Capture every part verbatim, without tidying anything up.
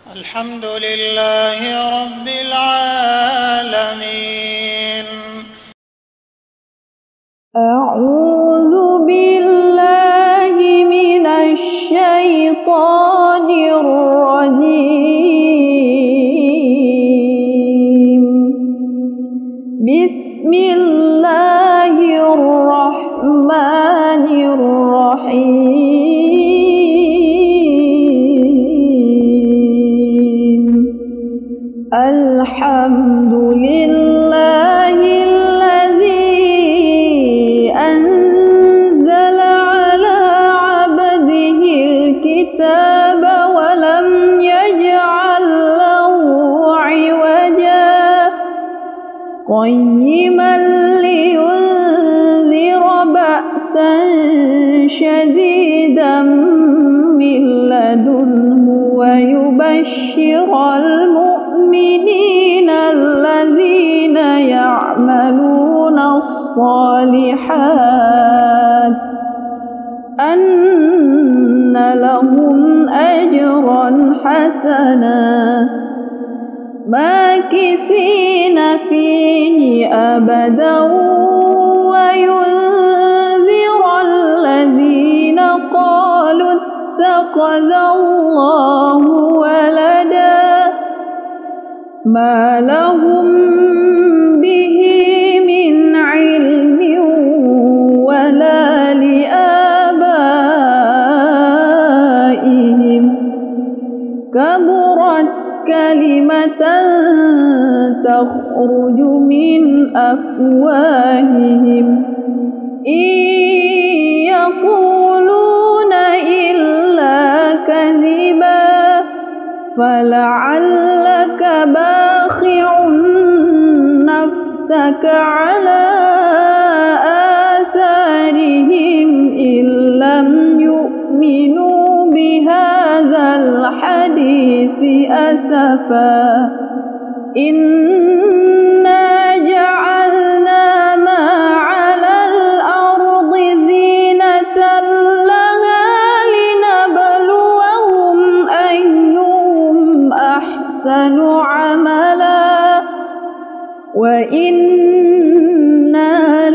الحمد لله رب العالمين. أعوذ بالله من الشيطان الرجيم. بسم الله الرحمن الرحيم. الحمد لله الذي أنزل على عبده الكتاب ولم يجعل له عوجا قيما لينذر بأسا شديدا من لدنه ويبشر المؤمنين الذين يعملون الصالحات أن لهم أجرا حسنا ماكثين فيه أبدا وينذر الذين قالوا اتخذ الله ولدا ما لهم به من علم ولا لآبائهم كبرت كلمة تخرج من أفواههم إن يقولون إلا كذبا فلعلك باخع نفسك على آثارهم إن لم يؤمنوا بهذا الحديث أسفا إنا جعلنا ما على الأرض زينة لها لنبلوهم أيهم أحسن عملا وإنا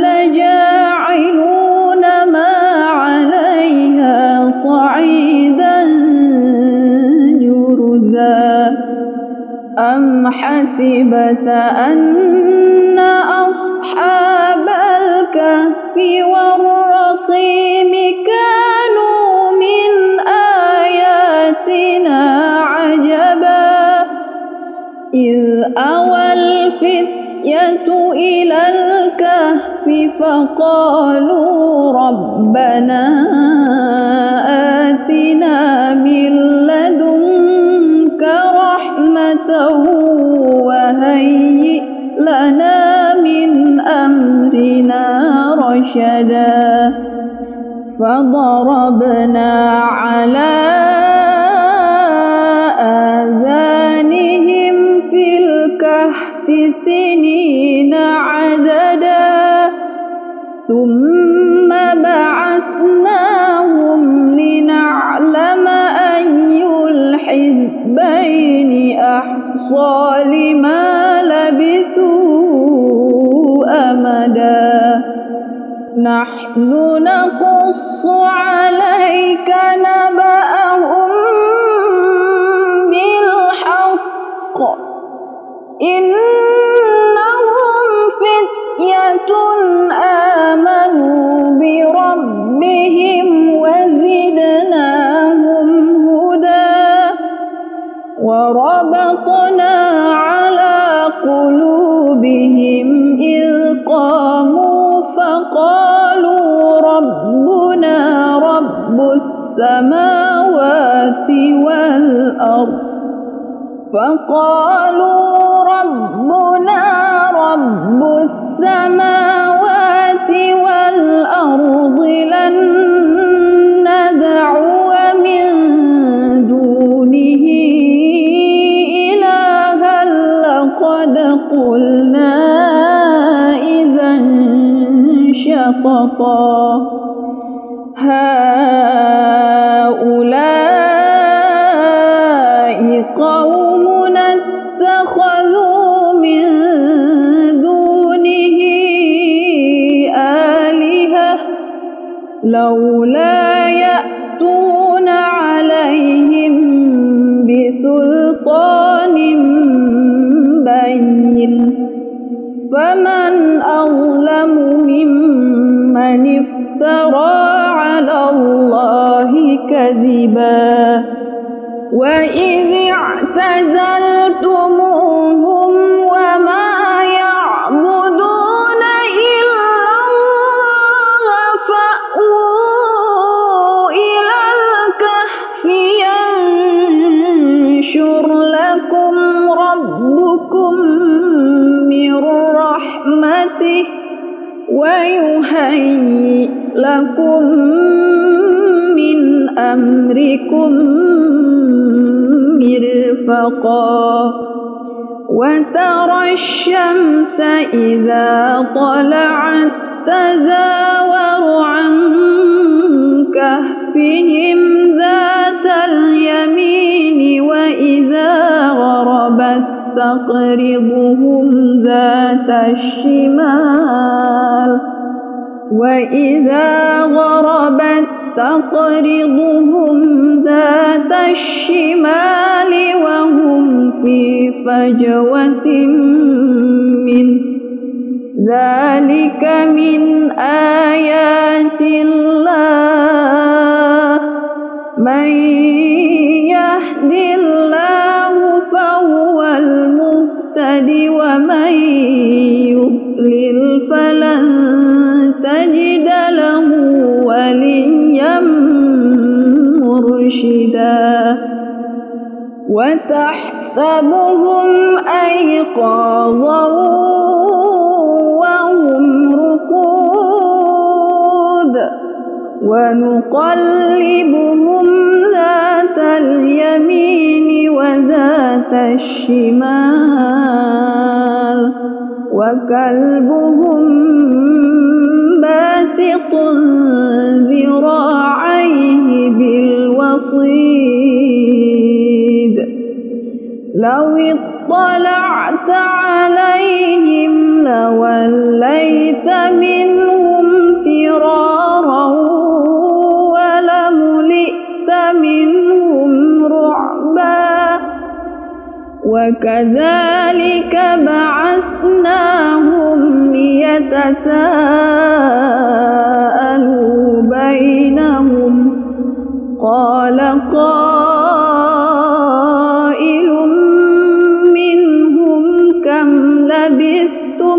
لجاعلون ما عليها صعيدا جرزا أم حسبت أن أصحاب الكهف والرقيم كانوا من آياتنا عجبا إذ أوى الفتية إلى الكهف فقالوا ربنا آتنا من لدنك رحمة وهيئ لنا من أمرنا رشدا فضربنا على آذانهم في الكهف سنين عددا ثم بعثناهم لنعلم أي الحزبين أحصى لما لبثوا أمدا نحن نقص عليك نبأهم بالحق إنهم فتية آمنوا بربهم وزدناهم هدى وربطنا على قلوبهم إذ قاموا فقالوا ربنا رب السماوات والأرض فقالوا ربنا رب السماوات والأرض لن ندعو من دونه إلها لقد قلنا إذا شططا هؤلاء قوم اتخذوا من دونه آلهة لولا يأتون عليهم بسلطان بين فمن أظلم ممن افترى على الله كذبا وإذ اعتزلتموهم وما يعبدون إلا الله فأووا إلى الكهف ينشر لكم ربكم من رحمته ويهيئ لكم من أمركم مرفقا وترى الشمس إذا طلعت تزاور عن كهفهم ذات اليمين وإذا غربت تقرضهم ذات الشمال وإذا غربت تقرضهم ذات الشمال وهم في فجوة منه ذلك من آيات الله من يهد الله فهو المهتد ومن يضلل فلن تجد له وليا مرشدا وتحسبهم أيقاظا وهم رقود ونقلبهم ذات اليمين وذات الشمال وكلبهم باسط ذراعيه بالوصيد لو اطلعت عليهم لوليت منهم فرارا ولملئت منهم رعبا وكذلك بعثناهم ليتساءلوا بينهم قال قائل منهم كم لبثتم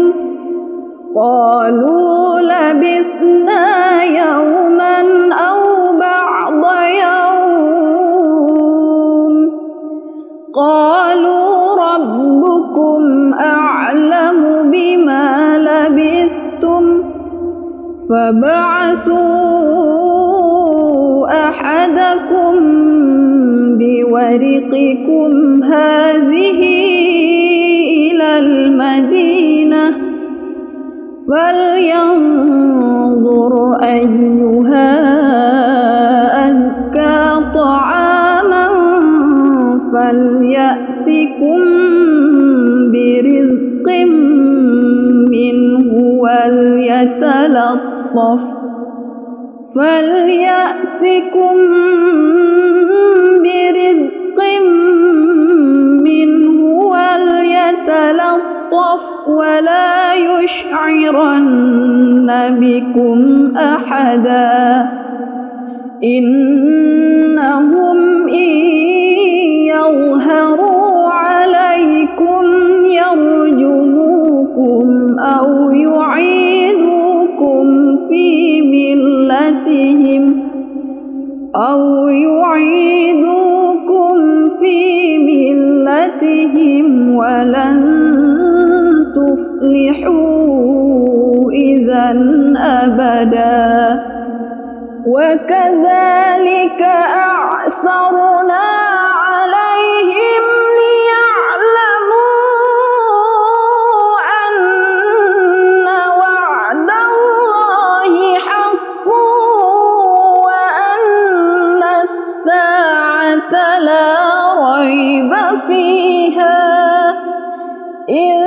قالوا لبثنا يوما أو بعض يوم قالوا ربكم أعلم بما لبثتم فبعثوا أحدكم بورقكم هذه إلى المدينة فلينظر أيها أزكى طعاما فليأتكم برزق منه وليتلطف فليأتكم برزق منه وليتلطف ولا يشعرن بكم أحدا إنهم إن يظهروا عليكم يرجموكم أو يعيدوكم في ملتهم أو يعيدوكم في ملتهم ولن تفلحوا إذا أبدا وكذلك أعثرنا عليهم ليعلموا أن وعد الله حق وأن الساعة لا ريب فيها إذ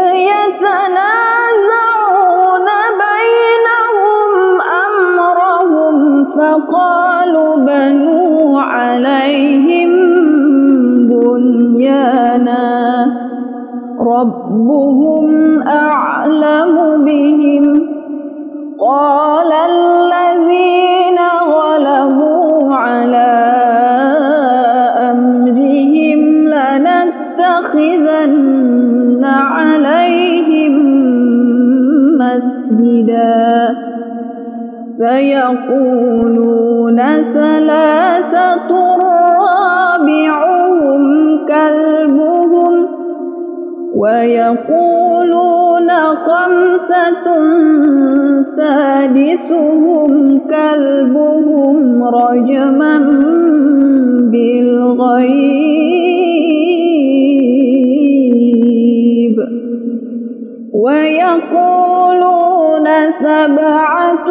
يتنازعون بينهم أمرهم فقالوا بنوا عليهم بنيانا ربهم أعلم بهم قال الذين غلبوا على أمرهم لنتخذن عليهم مسجدا سيقولون ثلاثة رابعهم كلبهم ويقولون خمسة سادسهم كلبهم رجما بالغيب ويقولون سبعة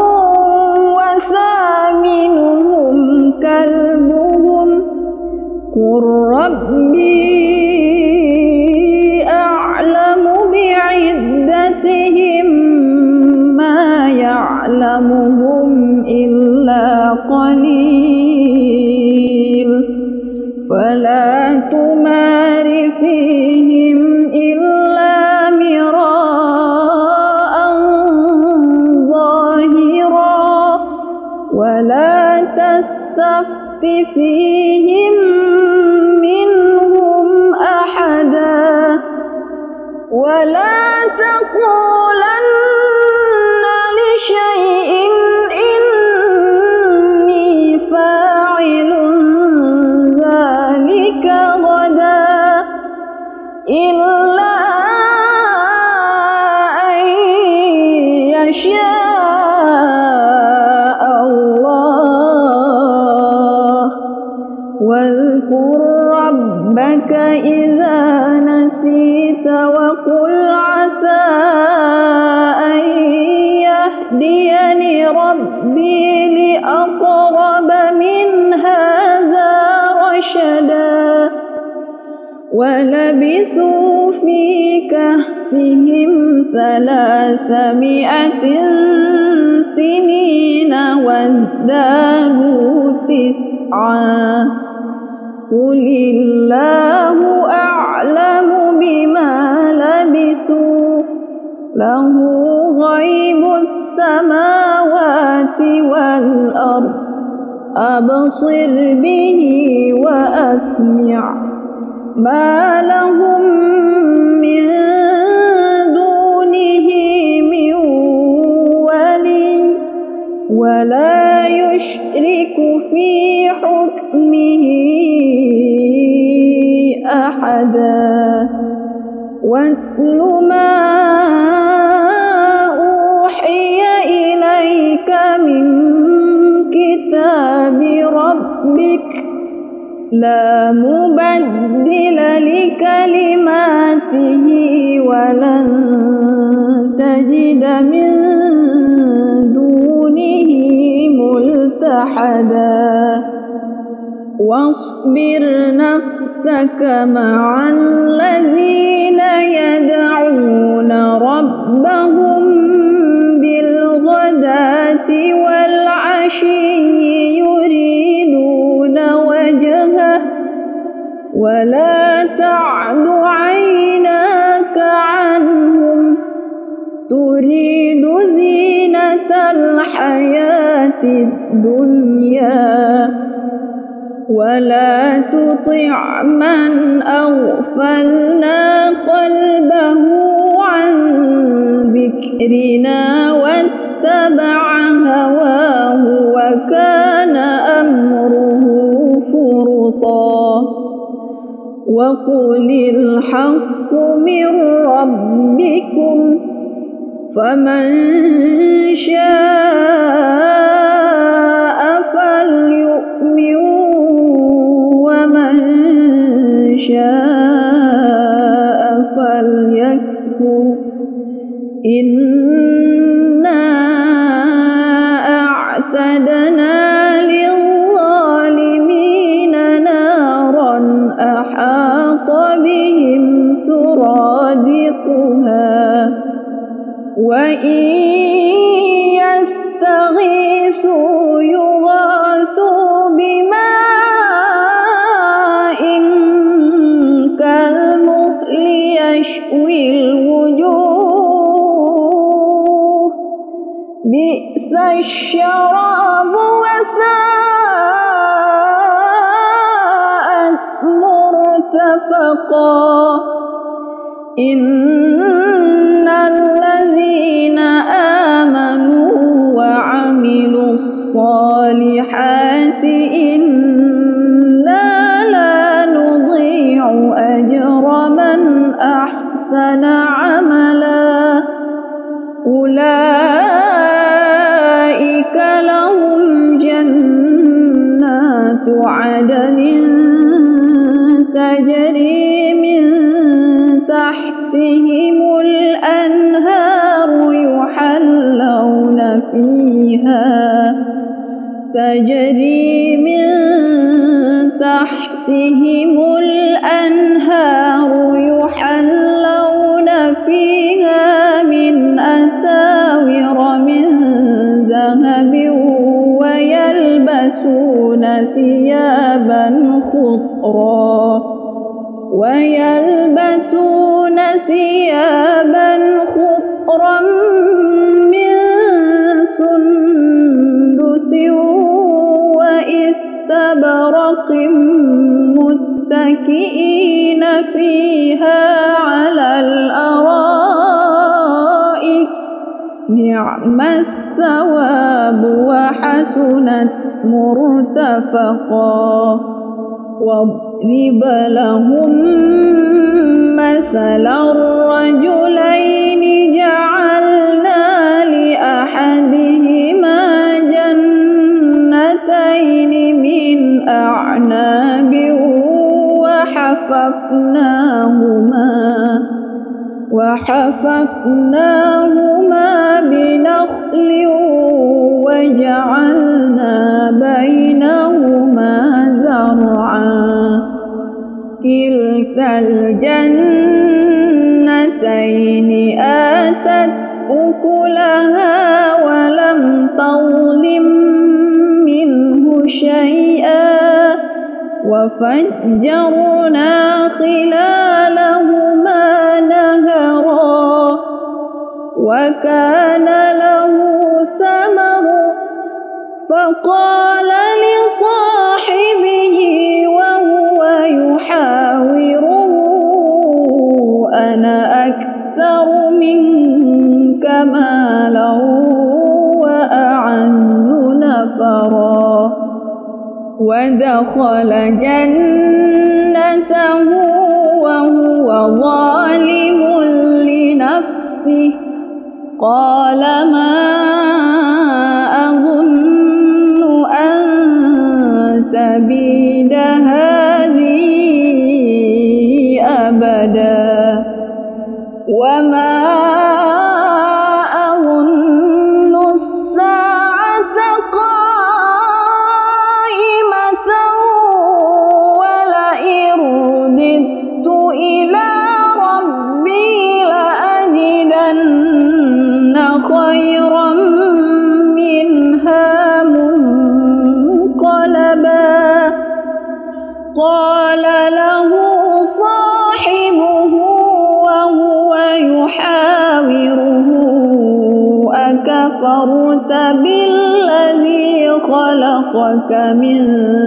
وثامنهم كلبهم قل ربي أعلم بعدتهم ما يعلمهم إلا قليل فلا تمار فيهم إلا مراء ظاهرا ولا تستفت فيهم منهم أحدا ولا تقولن لشيء إني فاعل ذلك غدا إلا أن يشاء الله واذكر ربك إذا نسيت وقل عسى أن يهديني ربي لأقرب من هذا رشدا ولبثوا في كهفهم ثلاثمائة سنين وازدادوا تسعا قل الله أعلم بما لبثوا له غيب السماوات والأرض أبصر به وأسمع ما لهم من دونه من ولي ولا يشرك في حكمه أحدا واتل ما أوحي إليك من كتاب ربك لا مبدل لكلماته ولن تجد من دونه ملتحدا واصبر نفسك مع الذين يدعون ربهم بالغداة والعشي يريدون وجهه ولا تعد عيناك عنهم تريد زينة الحياة الدنيا ولا تطع من أغفلنا قلبه عن ذكرنا واتبع هواه وكان أمره فرطا وقل الحق من ربكم فمن شاء فليؤمن ومن شاء فليكفر إنا أعتدنا للظالمين نارا أحاط بهم سرادقها وإن يستغيثوا يغاثوا بماء كالمهل يشوي الوجوه بئس الشراب وساءت مرتفقا إن الذين آمنوا وعملوا الصالحات إنا لا نضيع أجر من أحسن عملا أولئك لهم جنات عدن تجري من تحتهم الأنهار يحلون فيها تجري من تحتهم الأنهار يحلون فيها من أساور من ذهب ويلبسون ثيابا خضرا ويلبسون ثيابا خضرا من سندس وإستبرق متكئين فيها على الأرائك نعم الثواب وحسنت مرتفقا واضرب لهم مثلا الرجلين جعلنا لأحدهما جنتين من أعناب وحففناهما وحففناهما بنخل وجعلنا بينهما زرعا كلتا الجنتين آتت أكلها ولم تظلم منه شيئا وفجرنا خلالهما نهرا وكان له ثمر فقال لصاحبه وهو يحاوره أنا أكثر منك مالا وأعز نفرا ودخل جنته وهو ظالم لنفسه قال ما أظن أن تبيد هذه أبدا وما أظن الساعة قائمة ولئن رددت إلى ربي لأجدن خيرا منها منقلبا قال له صاحبه وهو يحاوره أكفرت بالذي خلقك من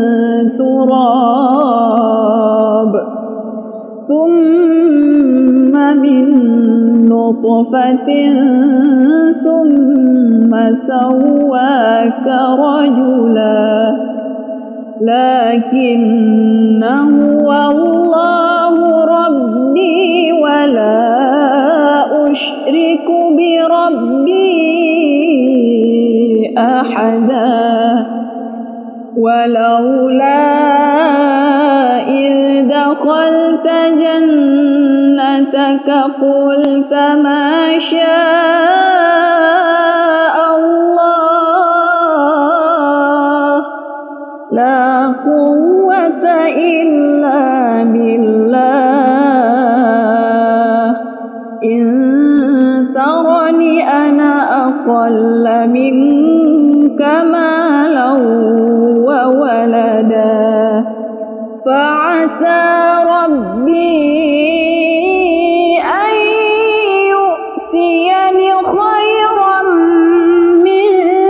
تراب ثم من نطفة ثم سواك رجلا لكن هو الله ربي ولا أشرك بربي أحدا ولولا إذ دخلت جنتك قلت ما شاء الله لا قوة إلا بالله ربي أن يؤتيني خيرا من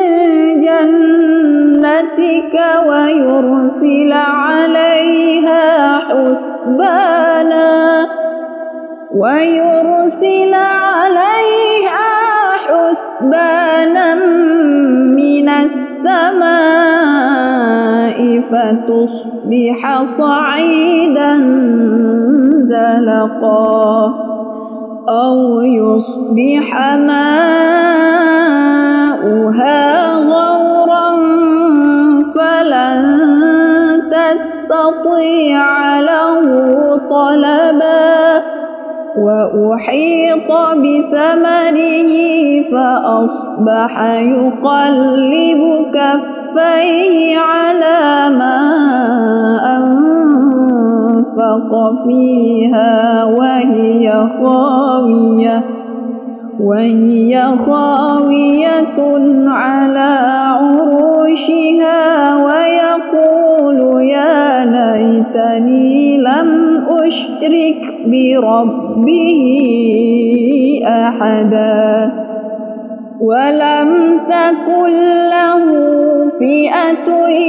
جنتك ويرسل عليها حسبانا ويرسل عليها حسبانا من السماء فتصبح صعيدا زلقا أو يصبح ماؤها غورا فلن تستطيع له طلبا وأحيط بثمره فأصبح يقلب كفيه على ما أنفق فيها وهي خاوية وهي خاوية على عروشها ويقول يا ليتني لم أشرك بربه أحدا ولم تكن له فئة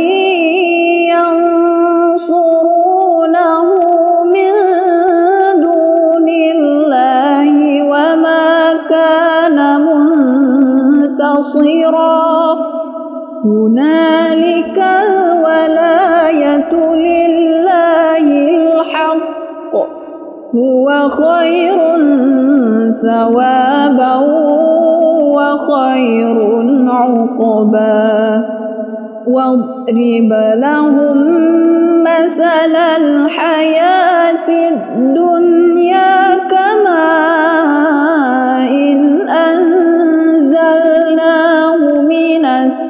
ينصرونه من دون الله وما كان منتصرا هنالك الولاية لله الحق هو خير ثوابا وخير عقبا واضرب لهم مثل الحياة الدنيا كماء إن أنزلناه من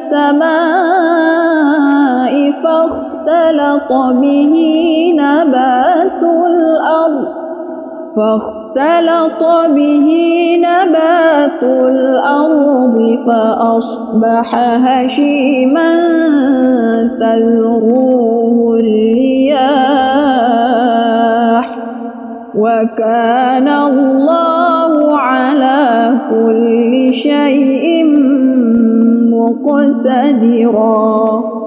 السماء فاختلط به نبات الأرض فاختلط به نبات الأرض فأصبح هشيما تذروه الرياح وكان الله على كل شيء مقتدرا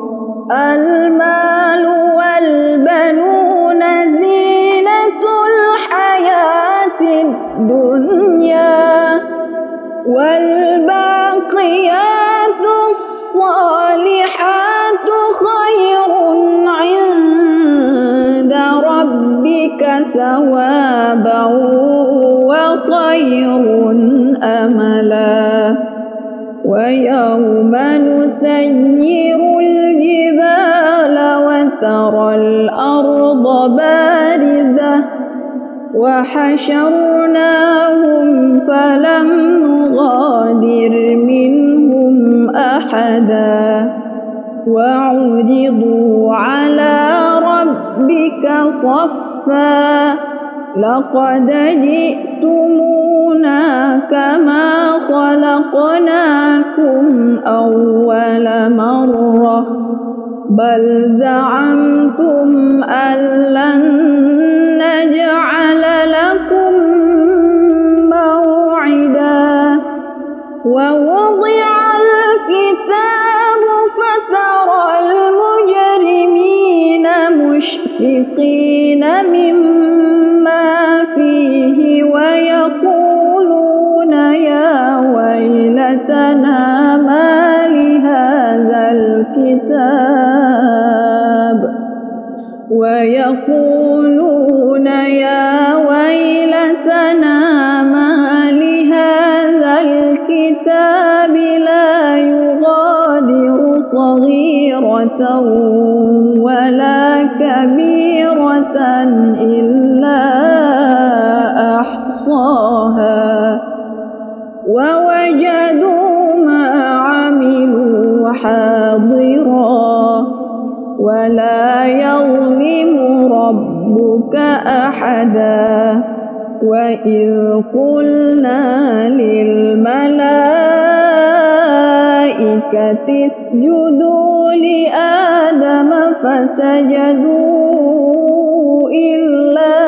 المال والبنون زينة الحياة الدنيا والباقيات الصالحات خير عند ربك ثوابا وخير أملا ويوم نسير الجبال وترى الأرض بارزة وحشرناهم فلم نغادر منهم أحدا وعرضوا على ربك صفا لقد جئتمونا كما خلقناكم أول مرة بل زعمتم أن لن نجعل لكم موعدا ووضع الكتاب فترى المجرمين مشفقين مما فيه ويقولون يا ويلتنا ما لهذا الكتاب ويقولون يا ويلتنا ما لهذا الكتاب لا يغادر صغيرة ولا كبيرة إلا أحصاها ووجدوا ما عملوا حاضرا ولا يظلم ربك أحدا وإذ قلنا للملائكة الملائكة اسجدوا لآدم فسجدوا إلا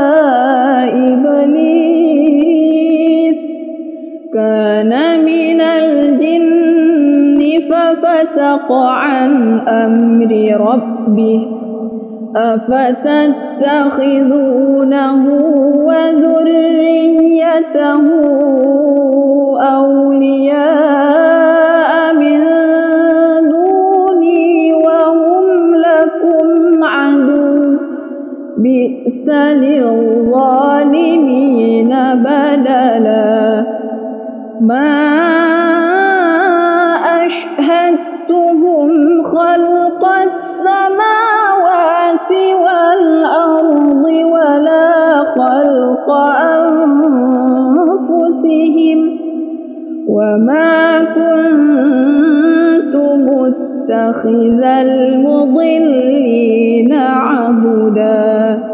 إبليس كان من الجن ففسق عن أمر ربه أفتتخذونه وذريته أولياء من دوني وهم لكم عدو بئس للظالمين بدلا ما أشهدتهم خلق السماوات والأرض ولا خلق أنفسهم وما كنت متخذ المضلين عضدا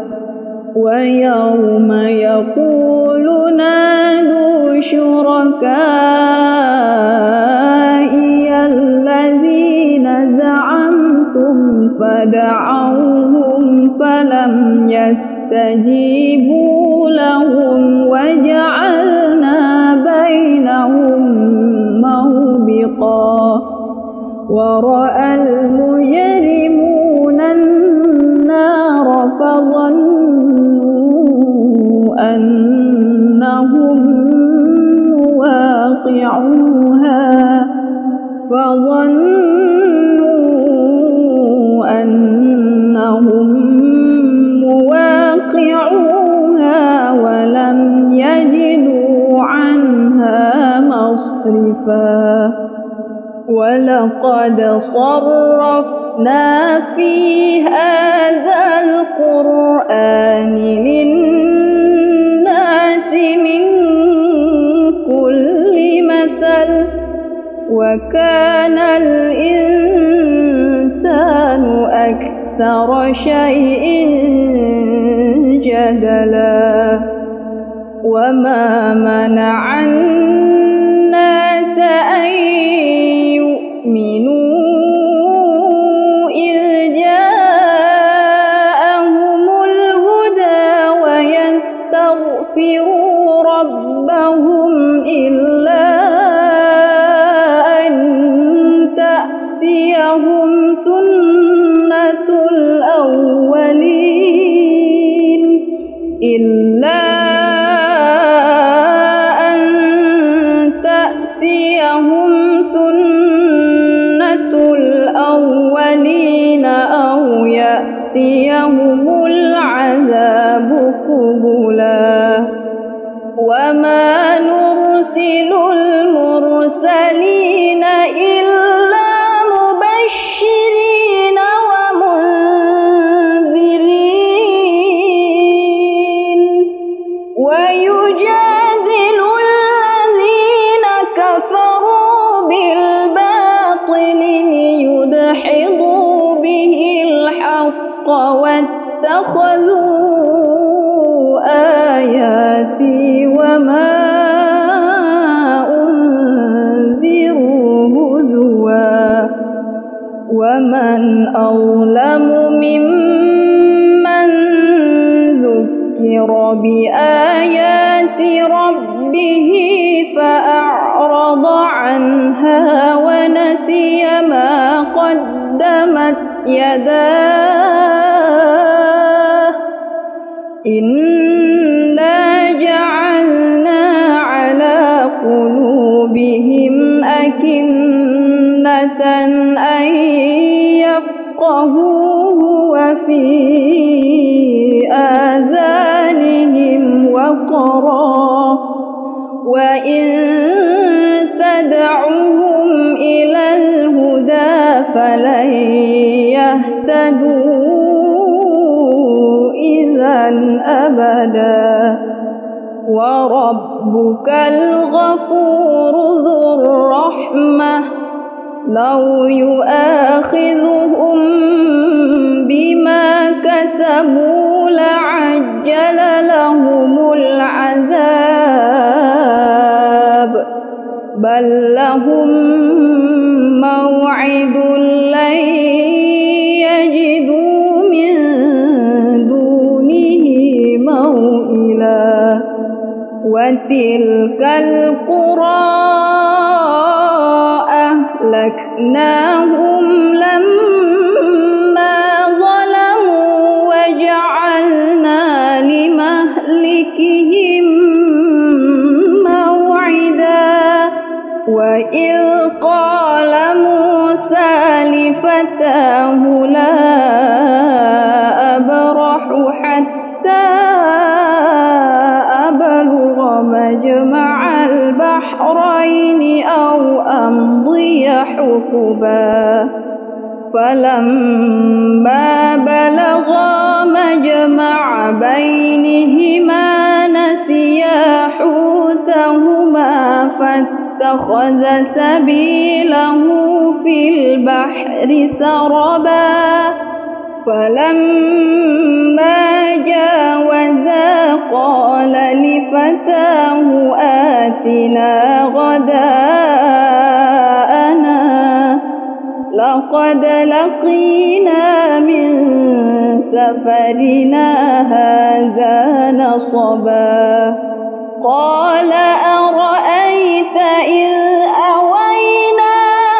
ويوم يقول نادوا شركائي الذين زعمتم فدعوهم فلم يستجيبوا لهم وجعلنا بينهم موبقا ورأى المجرمون النار فظنوا أنهم واقعوها فظنوا أنهم مواقعوها ولم يجدوا عنها مصرفا ولقد صرفنا في هذا القرآن للناس من كل مثل وكان الإنسان أكثر شيء جدلا وما منع الناس أن يؤمنوا إذ جاءهم الهدى ويستغفروا ربهم إلا أن تأتيهم سنة الأولين إلا أن تأتيهم سنة الأولين أو يأتيهم العذاب قبلا وما نرسل المرسلين إلا مبشرين ومنذرين ويجادل الذين كفروا بالباطل ليدحضوا به الحق واتخذوا آياتي وما أنذروا هزوا ومن أظلم ممن ذكر بآيات ربه فأعرض عنها ونسي ما قدمت يداه إنا جعلنا على قلوبهم أكنة أن يفقهوه وفي آذانهم وقرا وإن تدعوهم إلى الهدى فلن يهتدوا إذا أبدا وربك الغفور ذو الرحمة لو يؤاخذهم بما كسبوا لعجل لهم العذاب بل لهم وتلك القرى أهلكناهم لما ظلموا وجعلنا لمهلكهم موعدا وإذ قال موسى لفتاه لا أبرح حتى أبلغ مجمع البحرين أو أمضي حقبا فلما بلغا مجمع بينهما نسيا حوتهما فاتخذ سبيله في البحر سربا فلما جاوزا قال لفتاه آتنا غداءنا لقد لقينا من سفرنا هذا نصبا قال أرأيت إذ أوينا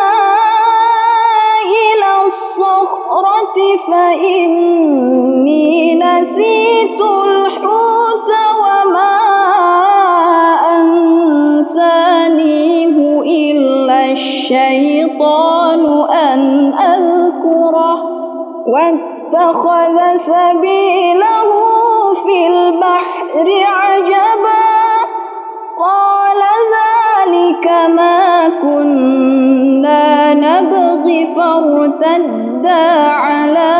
إلى الصخرة فإني نسيت الحوت وما أنسانيه إلا الشيطان أن أذكره واتخذ سبيله في البحر عجبا قال ذلك ما كنا نبغي فارتدا على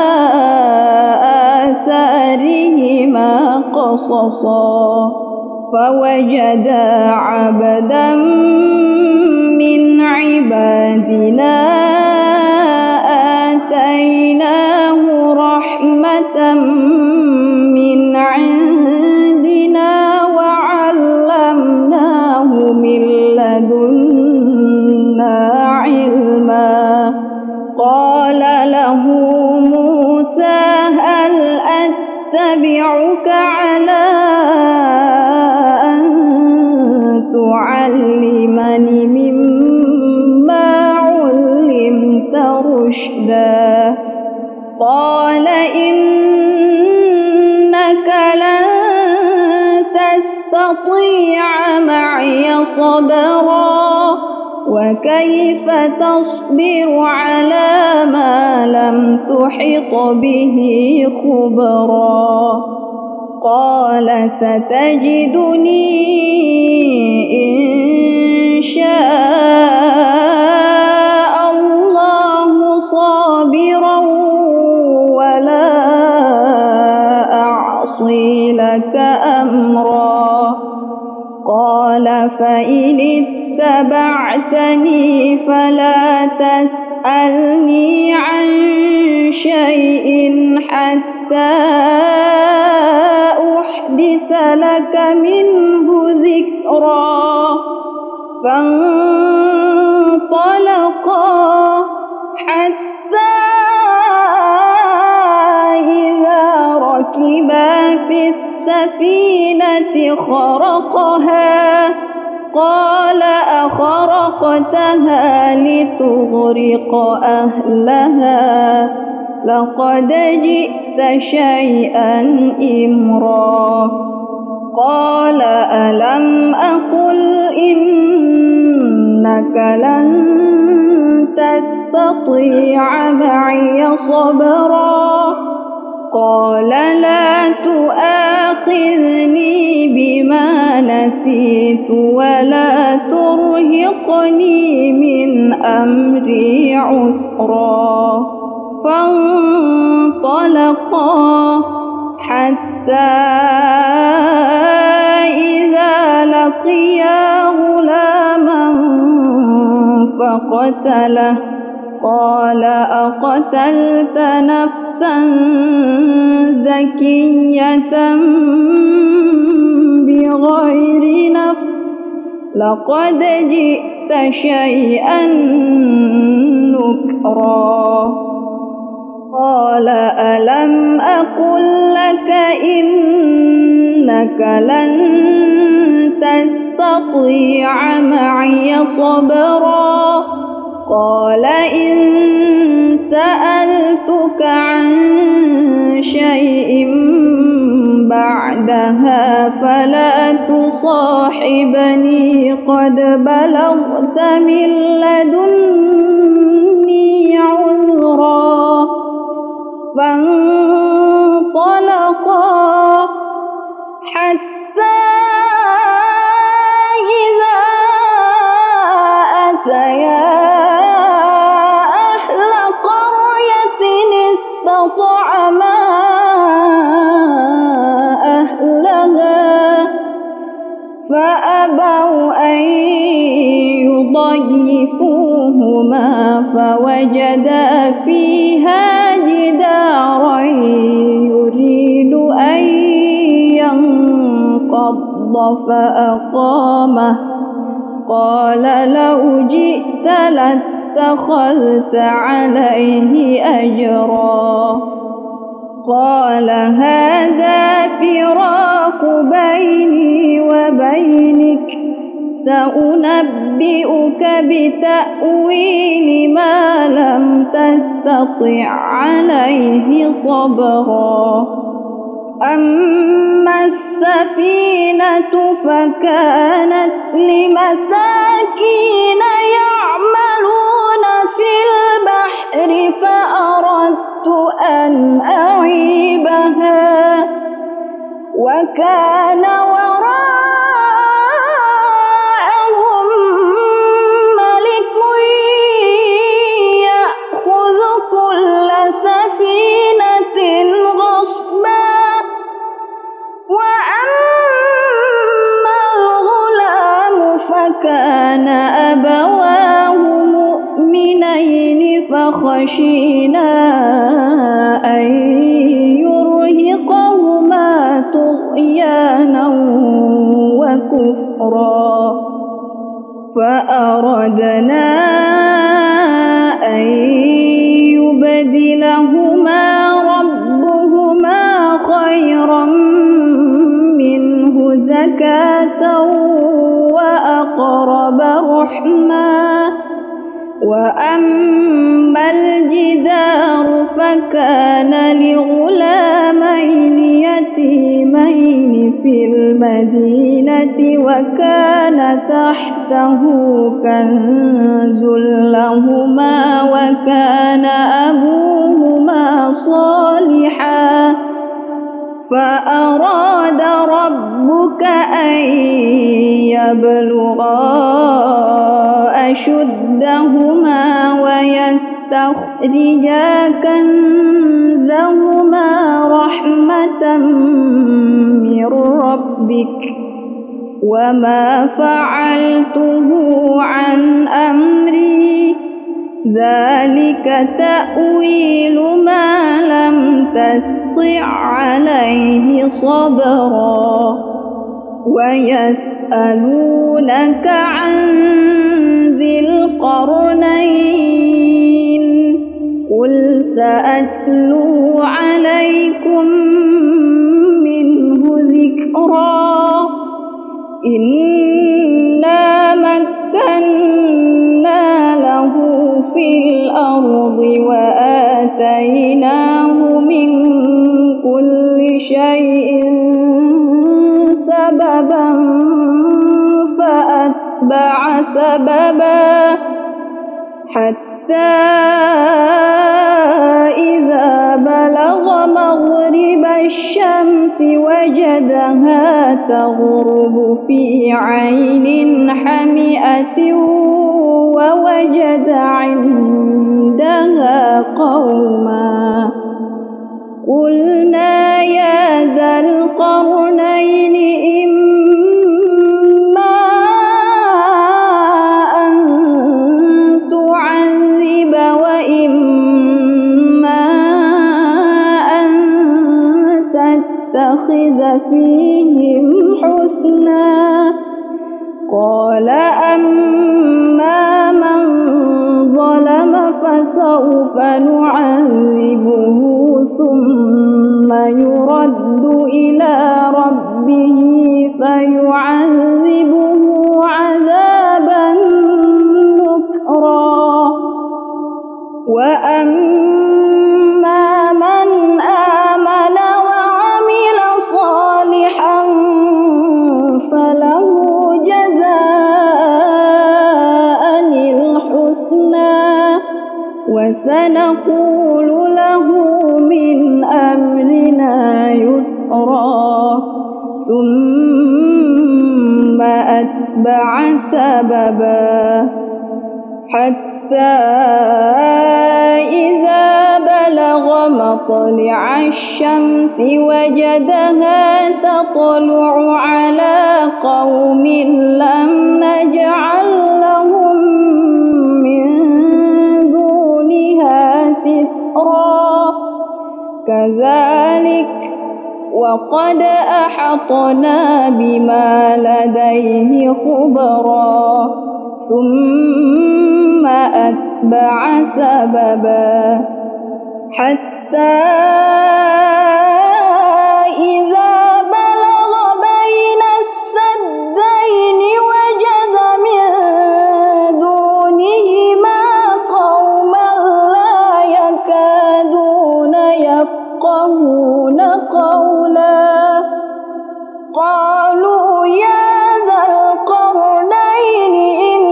آثارهما قصصا فوجدا عبدا من عبادنا آتيناه رحمة من عندنا وعلمناه من لدنا علما قال له موسى هل أتبعك على أن تعلمني مما علمت رشدا قال إنك لن تستطيع معي صبرا وكيف تصبر على ما لم تحط به خبرا قال ستجدني إن شاء الله صابرا ولا أعصي لك أمرا قال فإن اتبعتني فلا تسألني عن شيء حتى أحدث لك منه ذكرا فانطلقا حتى إذا ركبا في السفينة خرقها قال أخرقتها لتغرق أهلها لقد جئت شيئا إمرا قال ألم أقل إنك لن تستطيع معي صبرا قال لا تؤاخذني بما نسيت ولا ترهقني من أمري عسرا فانطلقا حتى إذا لقيا غلاما فقتله قال أقتلت نفسا زكية بغير نفس لقد جئت شيئا نكرا قال ألم أقل لك إنك لن تستطيع معي صبرا قال إن سألتك عن شيء بعدها فلا تصاحبني قد بلغت من لدني عذرا فانطلقا حتى إذا أتيا أهل قرية استطعما أهلها فأبوا أن يضيفوهما فوجدا فيها جدارا يريد أن ينقض فأقامه قال لو جئت لاتخذت عليه أجرا قال هذا فراق بيني وبينك سأنبئك بتأويل ما لم تستطع عليه صبرا أما السفينة فكانت لمساكين يعملون في البحر فأردت أن أعيبها وكان وراءهم ملك يأخذ كل سفينة غصبا وأما الغلام فكان أبواه مؤمنين فخشينا أن يرهقهما طغيانا وكفرا فأردنا أن يبدلهما ربهما خيرا منه زكاة وأقرب رحما وأما الجدار فكان لغلامين يتيمين في المدينة وكان تحته كنز لهما وكان أبوهما صالحا فأراد ربك أن يبلغا أشدهما ويستخرجا كنزهما رحمة من ربك وما فعلته عن أمري ذلك تأويل ما لم تستطع عليه صبرا ويسألونك عن ذي القرنين قل سأتلو عليكم منه ذكرا إنا مكنا له في الأرض وآتيناه من كل شيء سببا فأتبع سببا حتى إذا بلغ مغرب الشمس وجدها تغرب في عين حمئة ووجد عندها قوما قلنا يا ذا القرنين إما أن تعذب وإما أن تتخذ فيهم حسنا قال أما من ظلم فسوف نعذبه ثم يرد إلى ربه فيعذبه وسنقول له من أمرنا يسرا ثم أتبع سببا حتى إذا بلغ مطلع الشمس وجدها تطلع على قوم لم نجعل لهم من دونها سترا كذلك وقد أحطنا بما لديه خبرا ثم أتبع سببا حتى إذا بلغ بين السدين وجد من دونهما قوما لا يكادون يفقهون قولا قالوا يا ذا القرنين إن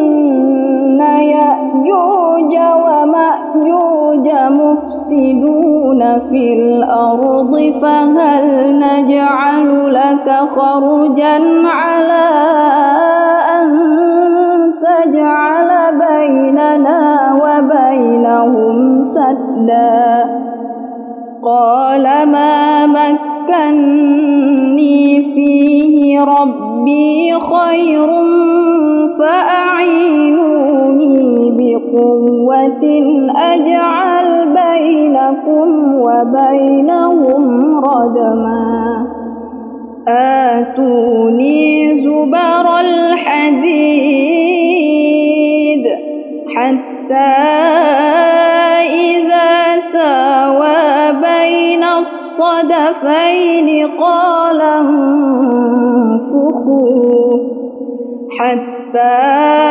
يأجوج ومأجوج مفسدون في الأرض فهل نجعل لك خرجا على أن تجعل بيننا وبينهم سدا قال ما مكني فيه ربي خير فأعينوني بقوة أجعل بينكم وبينهم ردما آتوني زبر الحديد حتى إذا ساوى بين الصدفين قال انفخوا حتى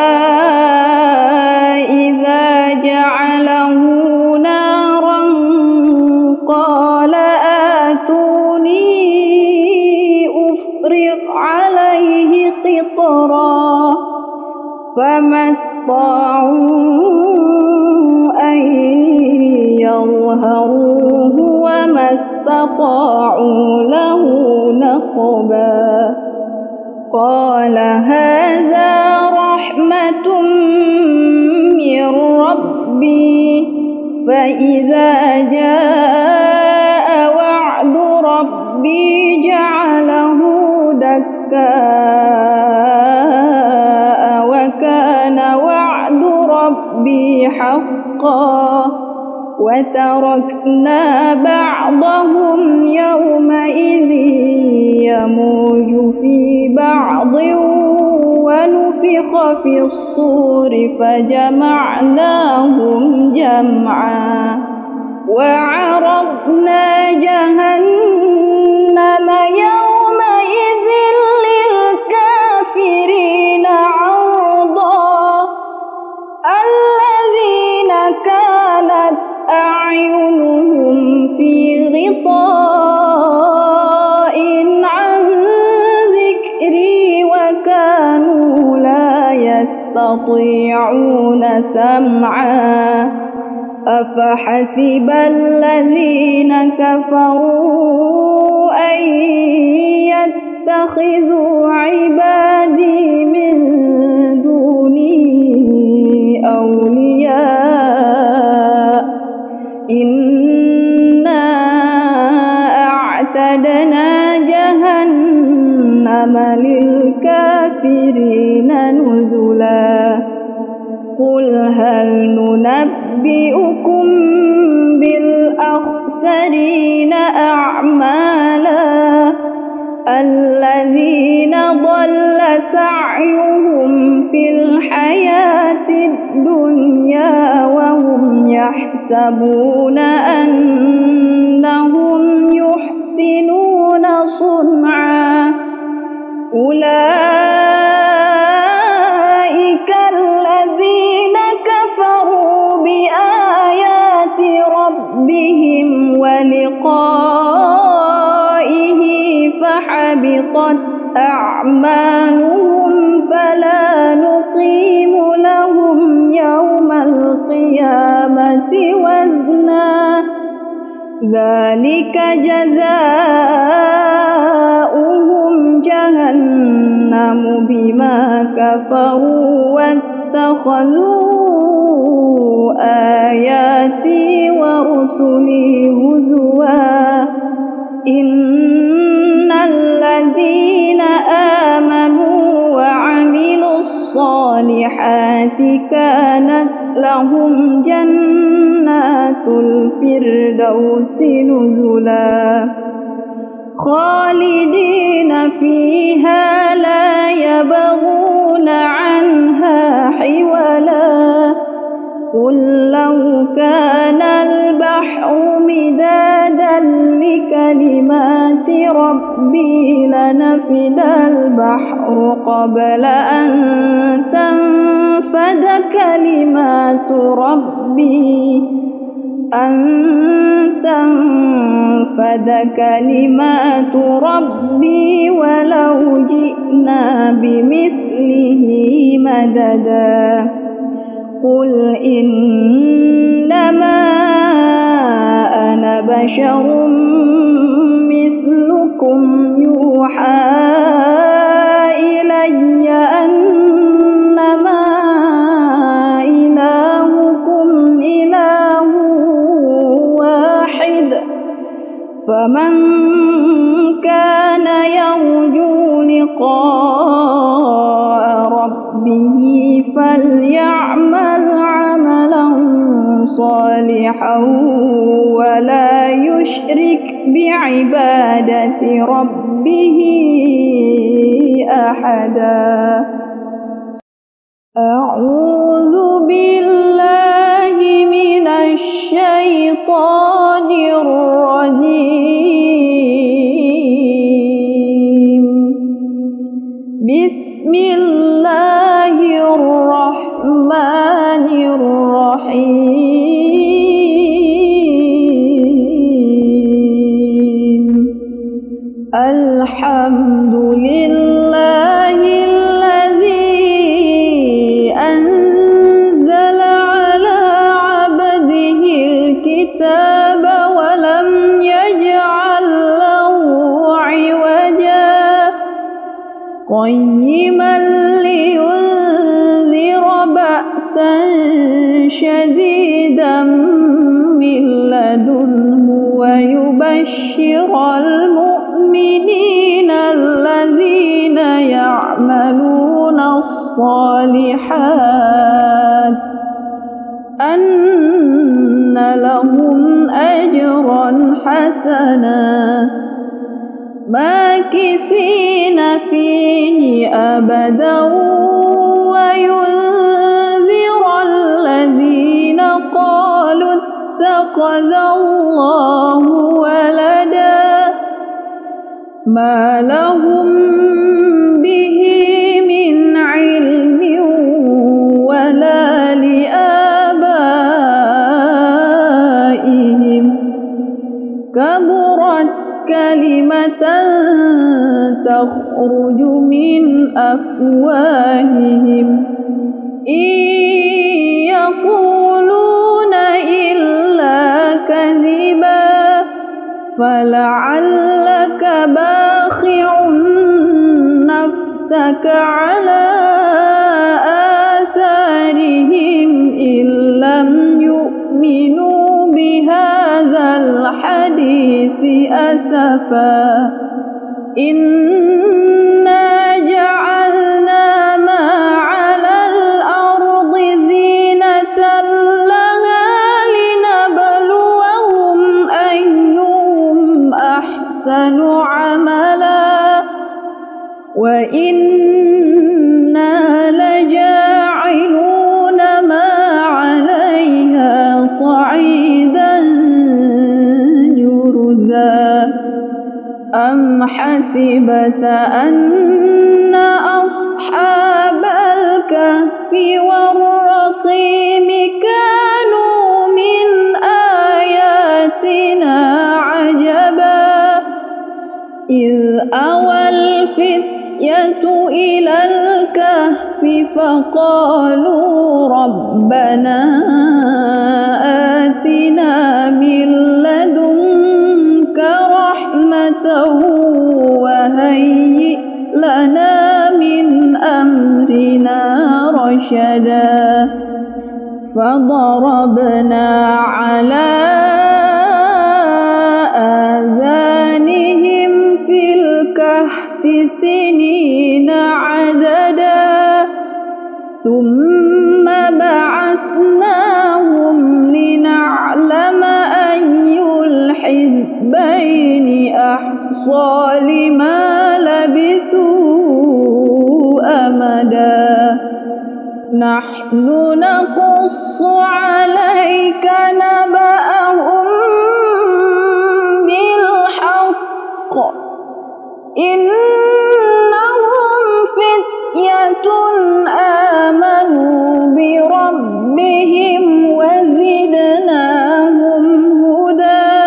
إذا جعله نارا قال آتوني أفرغ عليه قطرا فما استطاعوا أن يظهروه وما استطاعوا له نقبا قال هذا رحمة من ربي فإذا جاء وعد ربي جعله دكاء وكان وعد ربي حقا وتركنا بعضهم يومئذ يموج في بعض ونفخ في الصور فجمعناهم جمعا وعرضنا جهنم يومئذ للكافرين عرضا الذين كانت أعينهم في غطاء عن ذكري وكانوا لا يستطيعون سمعا أفحسب الذين كفروا أن يتخذوا عبادي من دوني أولياء إنا أعتدنا جهنم للكافرين نزلا قل هل ننبئكم بالأخسرين أعمالا الذين ضل سعيهم في الحياة الدنيا وهم يحسبون أنهم يحسنون صنعا أولئك الذين كفروا بآيات ربهم ولقائه فحبطت أعمالهم فلا نقيم لهم يوم القيامة وزنا ذلك جزاؤهم جهنم بما كفروا واتخذوا آياتي ورسلي هزوا إن الذين آمنوا وعملوا الصالحات كانت لهم جنات الفردوس نزلا خالدين فيها لا يبغون عنها حولا قل لو كان البحر مدادا لكلمات ربي لنفد البحر قبل أن تنفد كلمات ربي أن تنفد كلمات ربي ولو جئنا بمثله مددا قل إنما أنا بشر مثلكم يوحى إلي أنما إلهكم إله واحد فمن كان يرجو لقاء ربه فليعمل عملا صالحا ولا يشرك بعبادة ربه أحدا. أعوذ بالله من الشيطان الرجيم. بسم الله الرحمن الرحيم. الحمد لله الذي أنزل على عبده الكتاب ولم يجعل له عوجا قيما لينذر بأسا شديدا من لدنه ويبشر المؤمنين الذين يعملون الصالحات أن لهم أجرا حسنا ماكثين فيه أبدا وينذر الذين قالوا اتخذ الله ولدا ما لهم به من علم ولا لآبائهم كبرت كلمة تخرج من أفواههم إن يقولون إلا كذبا فلعلك باخع نفسك على آثارهم إن لم يؤمنوا بهذا الحديث أسفا إنا جعلنا ما على الأرض زينة لها لنبلوهم أيهم أحسن عملا وإنا لجاعلون ما عليها صعيدا جرزا أم حسبت أن أصحاب الكهف والرقيم كانوا من آياتنا عجبا إذ أوى الفتية الفتية إلى الكهف فقالوا ربنا آتنا من لدنك رحمة وهيئ لنا من أمرنا رشدا فضربنا على آذانهم في الكهف سنين عددا ثم بعثناهم لنعلم أي الحزبين أحصى لما لبثوا أمدا نحن نقص عليك نبأهم بالحق إنهم فتية آمنوا بربهم وزدناهم هدى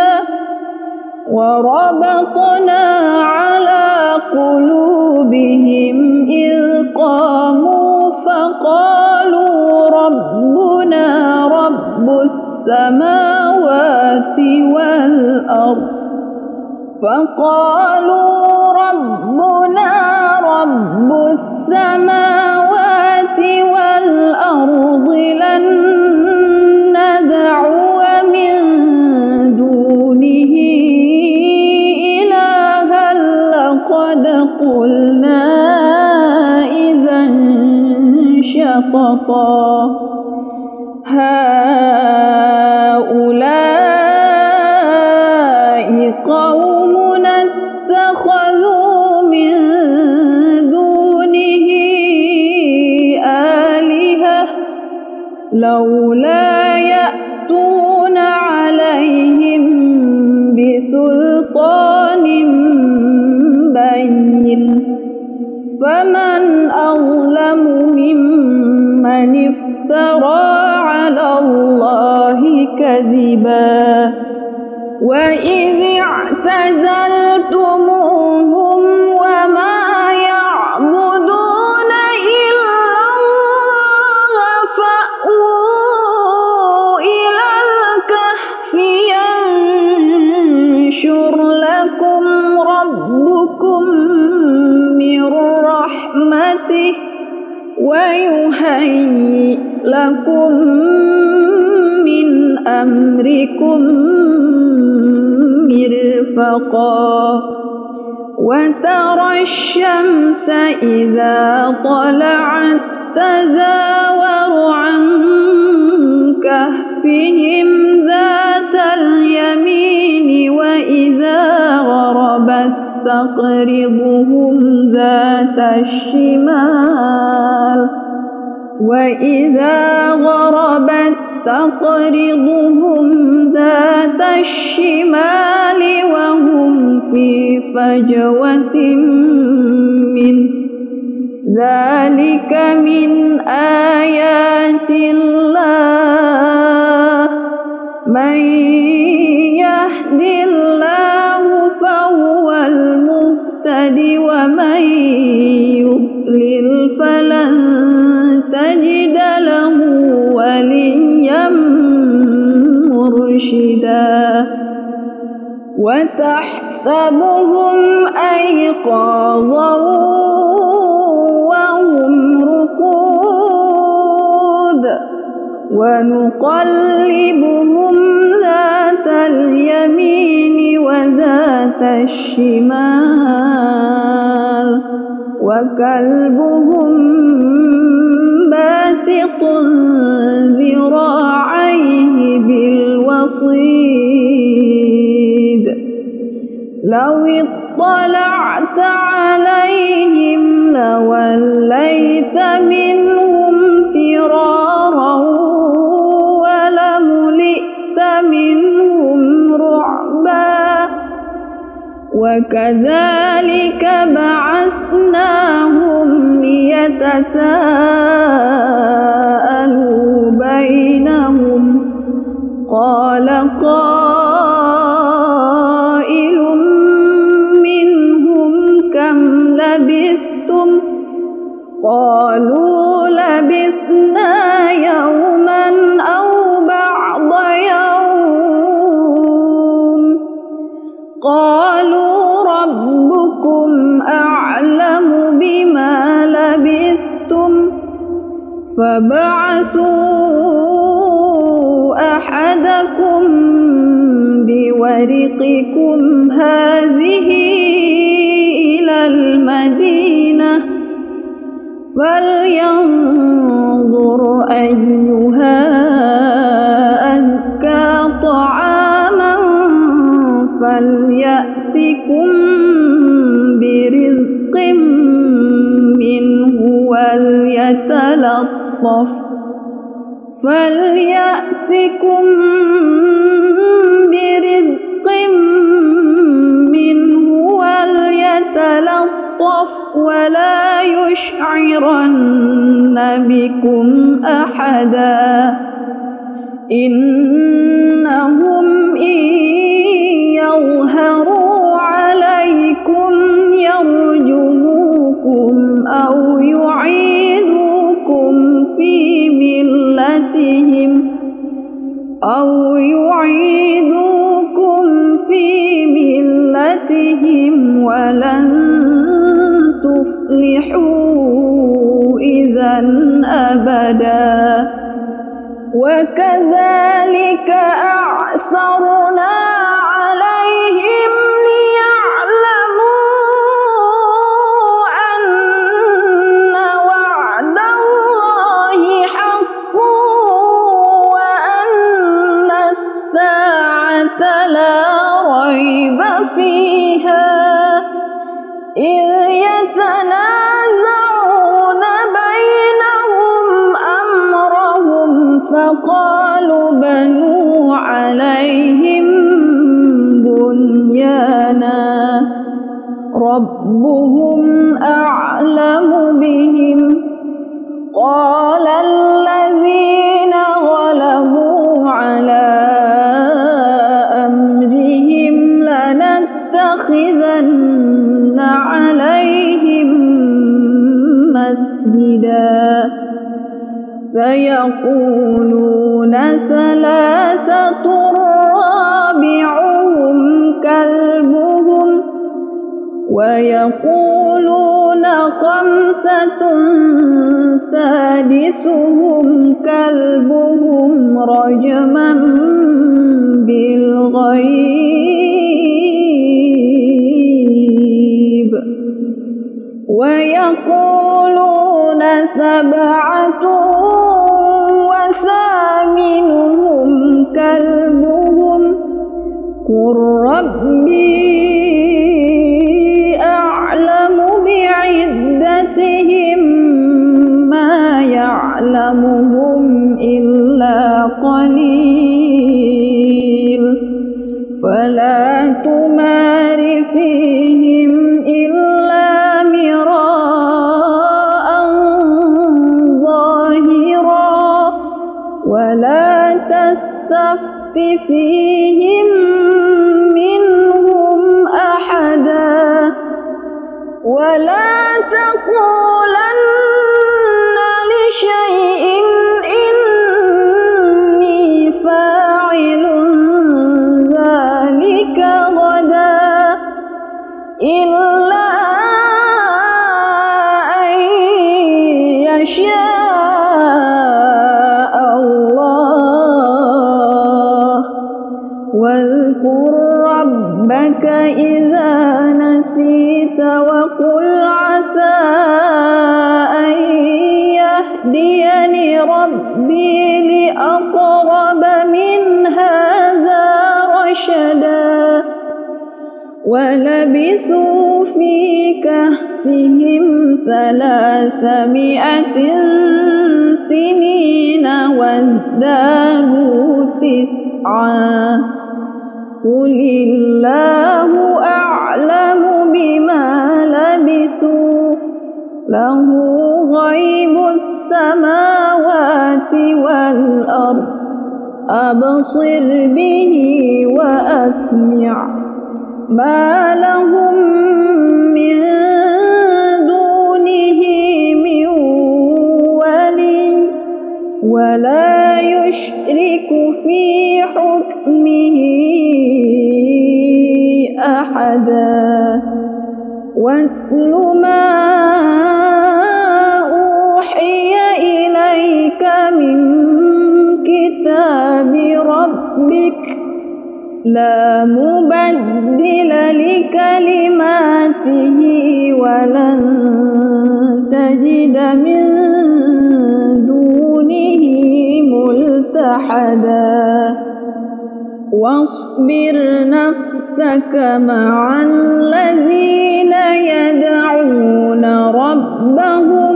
وربطنا على قلوبهم إذ قاموا فقالوا ربنا رب السماوات والأرض فقالوا ربنا رب السماوات والأرض لن ندعو من دونه إلها لقد قلنا إذا شططا هؤلاء قومنا اتخذوا من دونه آلهة لولا يأتون عليهم بسلطان بين فمن أظلم ممن افترى على الله كذبا وإذ اعتزلتموهم وما يعبدون إلا الله فأووا إلى الكهف ينشر لكم ربكم من رحمته ويهيئ لكم من أمركم مرفقا وترى الشمس إذا طلعت تزاور عن كهفهم ذات اليمين وإذا غربت تقرضهم ذات الشمال وإذا غربت تقرضهم ذات الشمال وهم في فجوة منه ذلك من آيات الله من يهد الله فهو المهتد ومن يضلل فلن تجد له وليا مرشدا وتحسبهم أيقاظا وهم رقود ونقلبهم ذات اليمين وذات الشمال وكلبهم باسط ذراعيه بالوصيد لو اطلعت عليهم لوليت منهم فرارا ولملئت منهم رعبا وكذلك بعثناهم ليتساءلوا بينهم قال قائل منهم كم لبثتم قالوا لبثنا يوما أو بعض يوم قالوا ربكم أعلم بما لبثتم فابعثوا أحدكم بورقكم هذه إلى المدينة فلينظر أيها أزكى طعاما فليأتكم برزق منه وليتلطف فليأتكم برزق منه وليتلطف ولا يشعرن بكم أحدا إنهم إن يظهروا عليكم يرجموكم أو يعيدوكم في ملتهم أو يعيدوكم في ملتهم ولن تفلحوا إذا أبدا وكذلك أعثرنا عليهم ليعلموا أن وعد الله حق وأن الساعة لا ريب فيها إذ يتنازعون بينهم أمرهم فقالوا بنوا عليهم بنيانا ربهم أعلم بهم قال الذين غلبوا على أمرهم لنتخذن عليهم مسجدا سيقولون ثلاثة رابعهم كلبهم ويقولون خمسة سادسهم كلبهم رجما بالغيب ويقولون سبعة وثامنهم كلبهم قل ربي أعلم بعدتهم ما يعلمهم إلا قليل فلا تمار فيهم إلا مراء ظاهرا ولا تستفت فيهم منهم أحدا ولا تقولن لشيء إني فاعل ذلك غدا إلا أن يشاء الله واذكر ربك إذا نسيت وقل عسى أن يهديني ربي لأقرب من هذا رشدا ولبثوا في كهفهم ثلاثمائة سنين وازدادوا تسعا قل الله أعلم بما لبثوا له غيب السماوات والأرض أبصر به وأسمع ما لهم من دونه من ولا يشرك في حكمه أحدا واتل ما أوحي إليك من كتاب ربك لا مبدل لكلماته ولن تجد من دونه ملتحدا واصبر نفسك مع الذين يدعون ربهم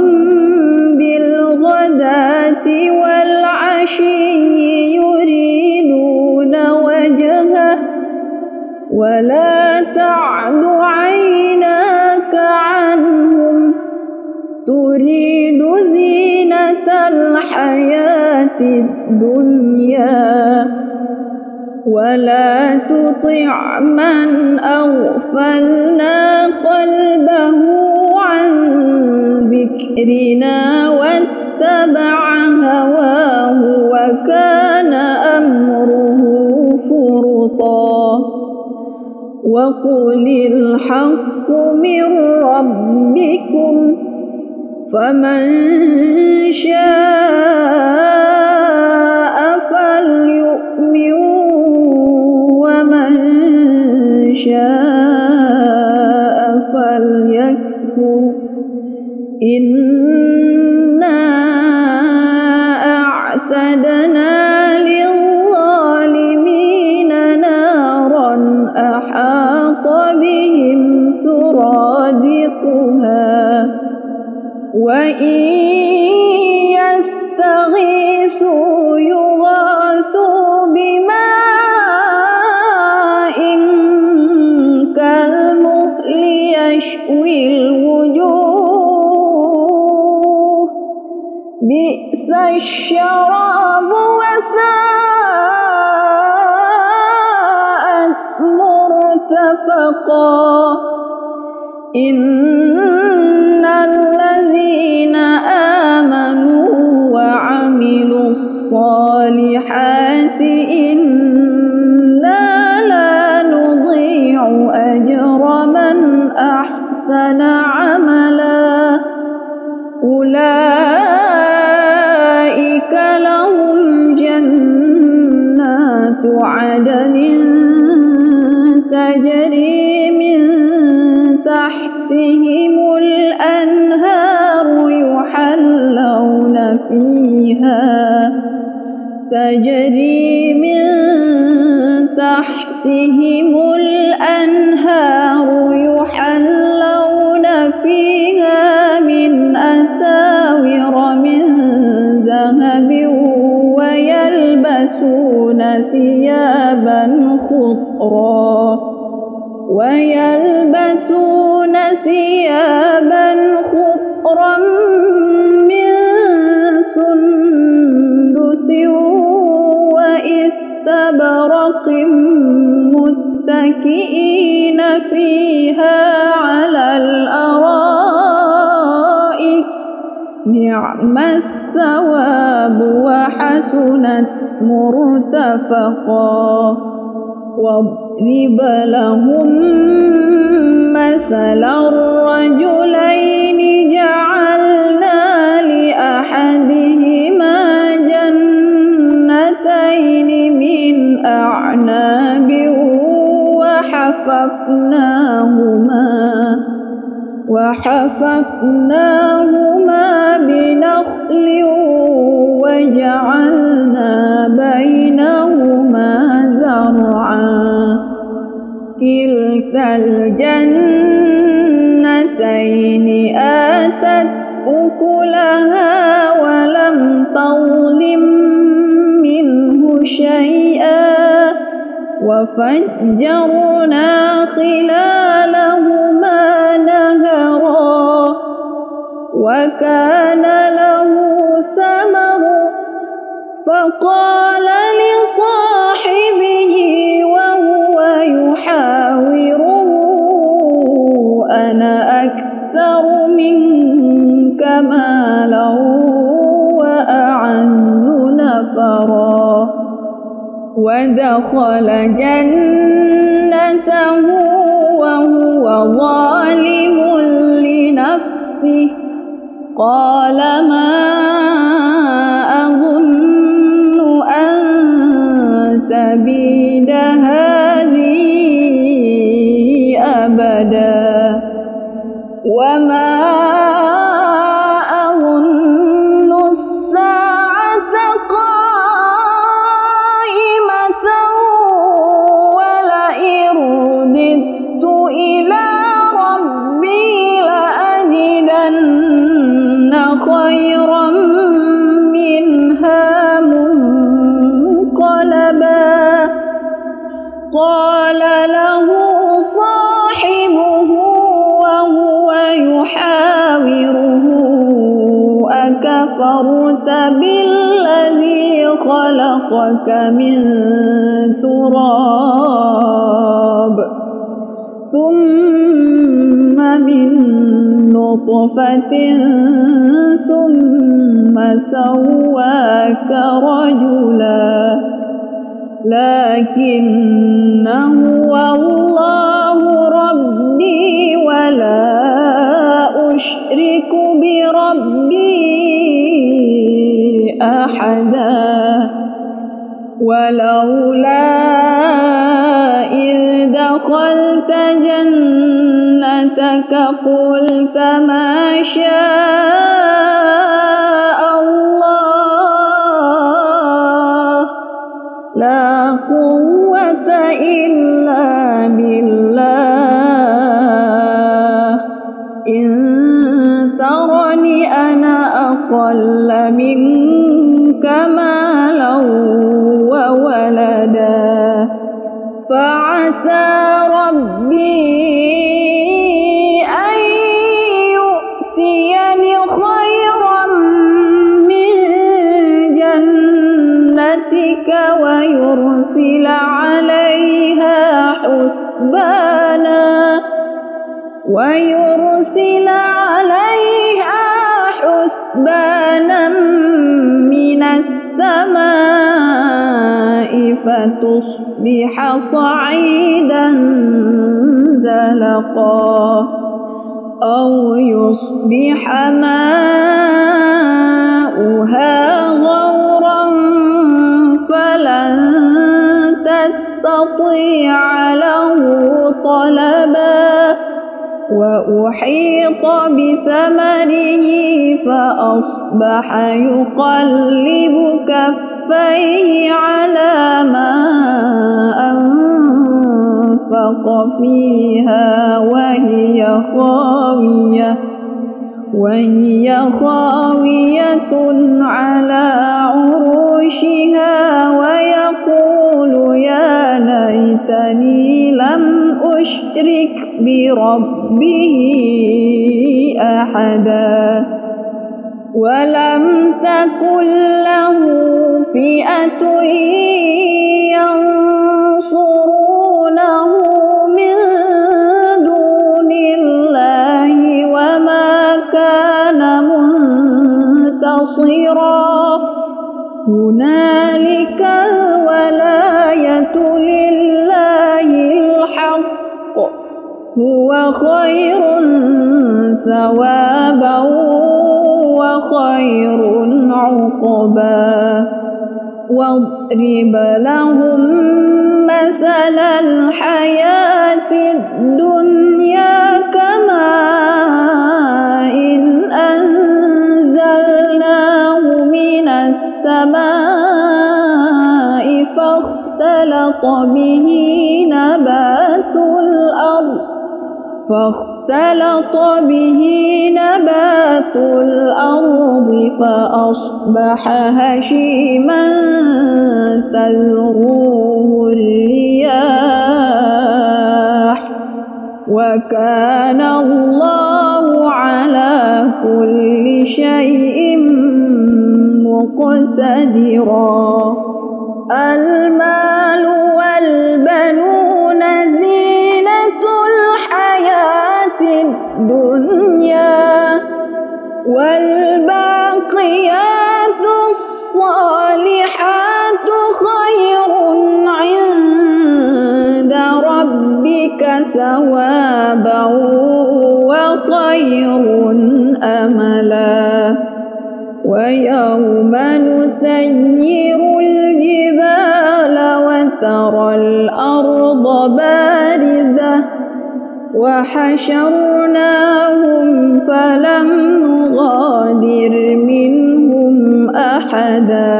بالغداة والعشي يريدون وجهه ولا تعد عيناك عنهم تريد زينة الحياة الدنيا ولا تطع من أغفلنا قلبه عن ذكرنا واتبع هواه وكان أمره فرطا وقل الحق من ربكم فمن شاء فليؤمن ومن شاء فليكفر إنا أعتدنا للظالمين نارا أحاط بهم سرادقها وإن يستغيثوا يغاثوا بماء كالمهل يشوي الوجوه بئس الشراب وساءت مرتفقا إن الذين آمنوا وعملوا الصالحات إنا لا نضيع أجر من أحسن عملا أولئك لهم جنات عدن تجري من تحتهم الأنهار يحلون فيها تجري من تحتهم الأنهار يحلون فيها من أساور من ذهب ويلبسون ثيابا خضرا ويلبسون ثيابا خضرا من سندس وإستبرق متكئين فيها على الأرائك نعم الثواب وحسنت مرتفقا واضرب لهم مثل الرجلين جعلنا لأحدهما جنتين من أعناب وحففناهما وحففناهما بنخل وجعلنا بينهما زرعا كلتا الجنتين آتت أكلها ولم تظلم منه شيئا وفجرنا خلالهما نهرا وكان له ثمر فقال لصاحبه وهو يحاوره أنا أكثر منك مالا وأعز ودخل جنته وهو ظالم لنفسه قال ما أظن أن تبيد هذه أبدا وما أظن الساعة قائمة ولئن رددت إلى ربي لأجدن خيرا منها منقلبا قال له صاحبه وهو يحاوره أكفرت بالذي خلقك من تراب ثم من نطفة ثم سواك رجلا لكن هو الله ربي ولا أشرك بربي أحدا ولولا إذ دخلت جنتك قلت ما شاء الله لا قوة إلا بالله إن ترني أنا أقل منك مالا وولدا فعسى ربي أن يؤتيني خيرا من جنتك ويرسل عليها حسبانا ويرسل عليها حسبانا من السماء فتصبح صعيدا زلقا أو يصبح ماؤها غورا فلن تستطيع له طلبا وأحيط بثمره فأصبح يقلب كفيه على ما أنفق فيها وهي خاوية وهي خاوية على عروشها ويقول يا ليتني لم أشرك بربه أحدا ولم تكن له فئة ينصرونه من دون الله وما كان منتصرا هنالك الولاية لله الحق هو خير ثوابا وخير عقبا واضرب لهم مثل الحياة الدنيا كماء أنزلناه من السماء فاختلط به نبات الأرض فاختلط به نبات الأرض فأصبح هشيما تذروه الرياح وكان الله على كل شيء مقتدرا المال والبنون زينة الحياة الدنيا والباقيات الصالحات خير عند ربك ثوابا وخير أملا ويوم نسير الجبال وترى الأرض بارزة وحشرناهم فلم نغادر منهم أحدا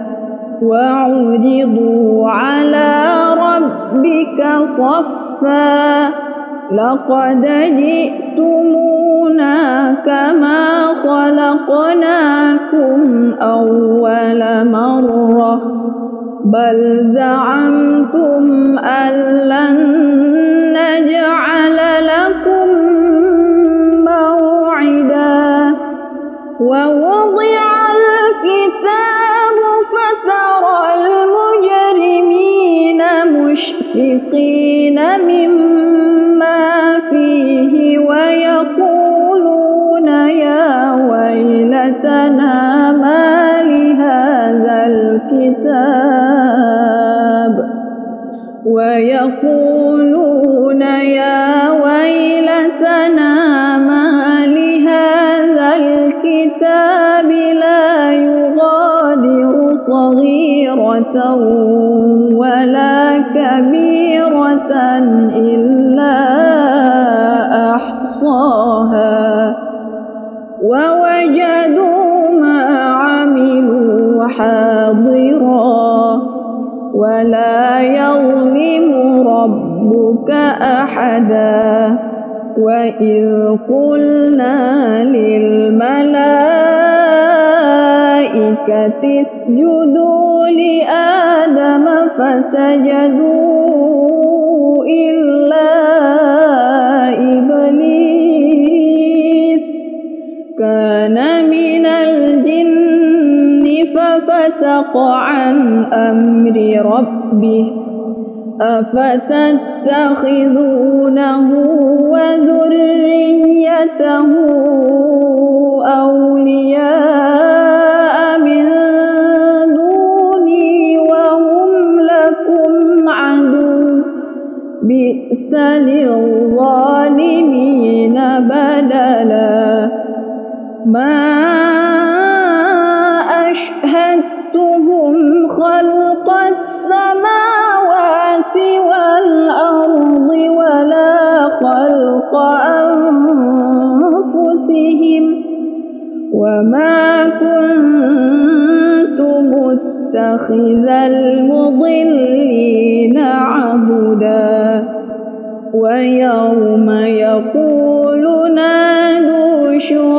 وعرضوا على ربك صفا لقد جئتمونا كما خلقناكم أول مرة بل زعمتم أن لن نجعل لكم موعدا ووضع الكتاب فترى المجرمين مشفقين مما فيه ويقولون يا ويلتنا ما لهذا الكتاب ويقولون يا ويلتنا ما لهذا الكتاب لا يغادر صغيرة ولا كبيرة إلا أحصاها ووجدوا ما عملوا حاضرا ولا يظلم ربك أحدا وإذ قلنا للملائكة اسجدوا لآدم فسجدوا إلا إبليس كان من الجن ففسق عن أمر ربه أفتتخذونه وذريته أولياء من دوني وهم لكم عدو بئس للظالمين بدلا ما أشهدتهم خلق السماوات والأرض ولا خلق أنفسهم وما كنت متخذ المضلين عبدا ويوم يقول نادوا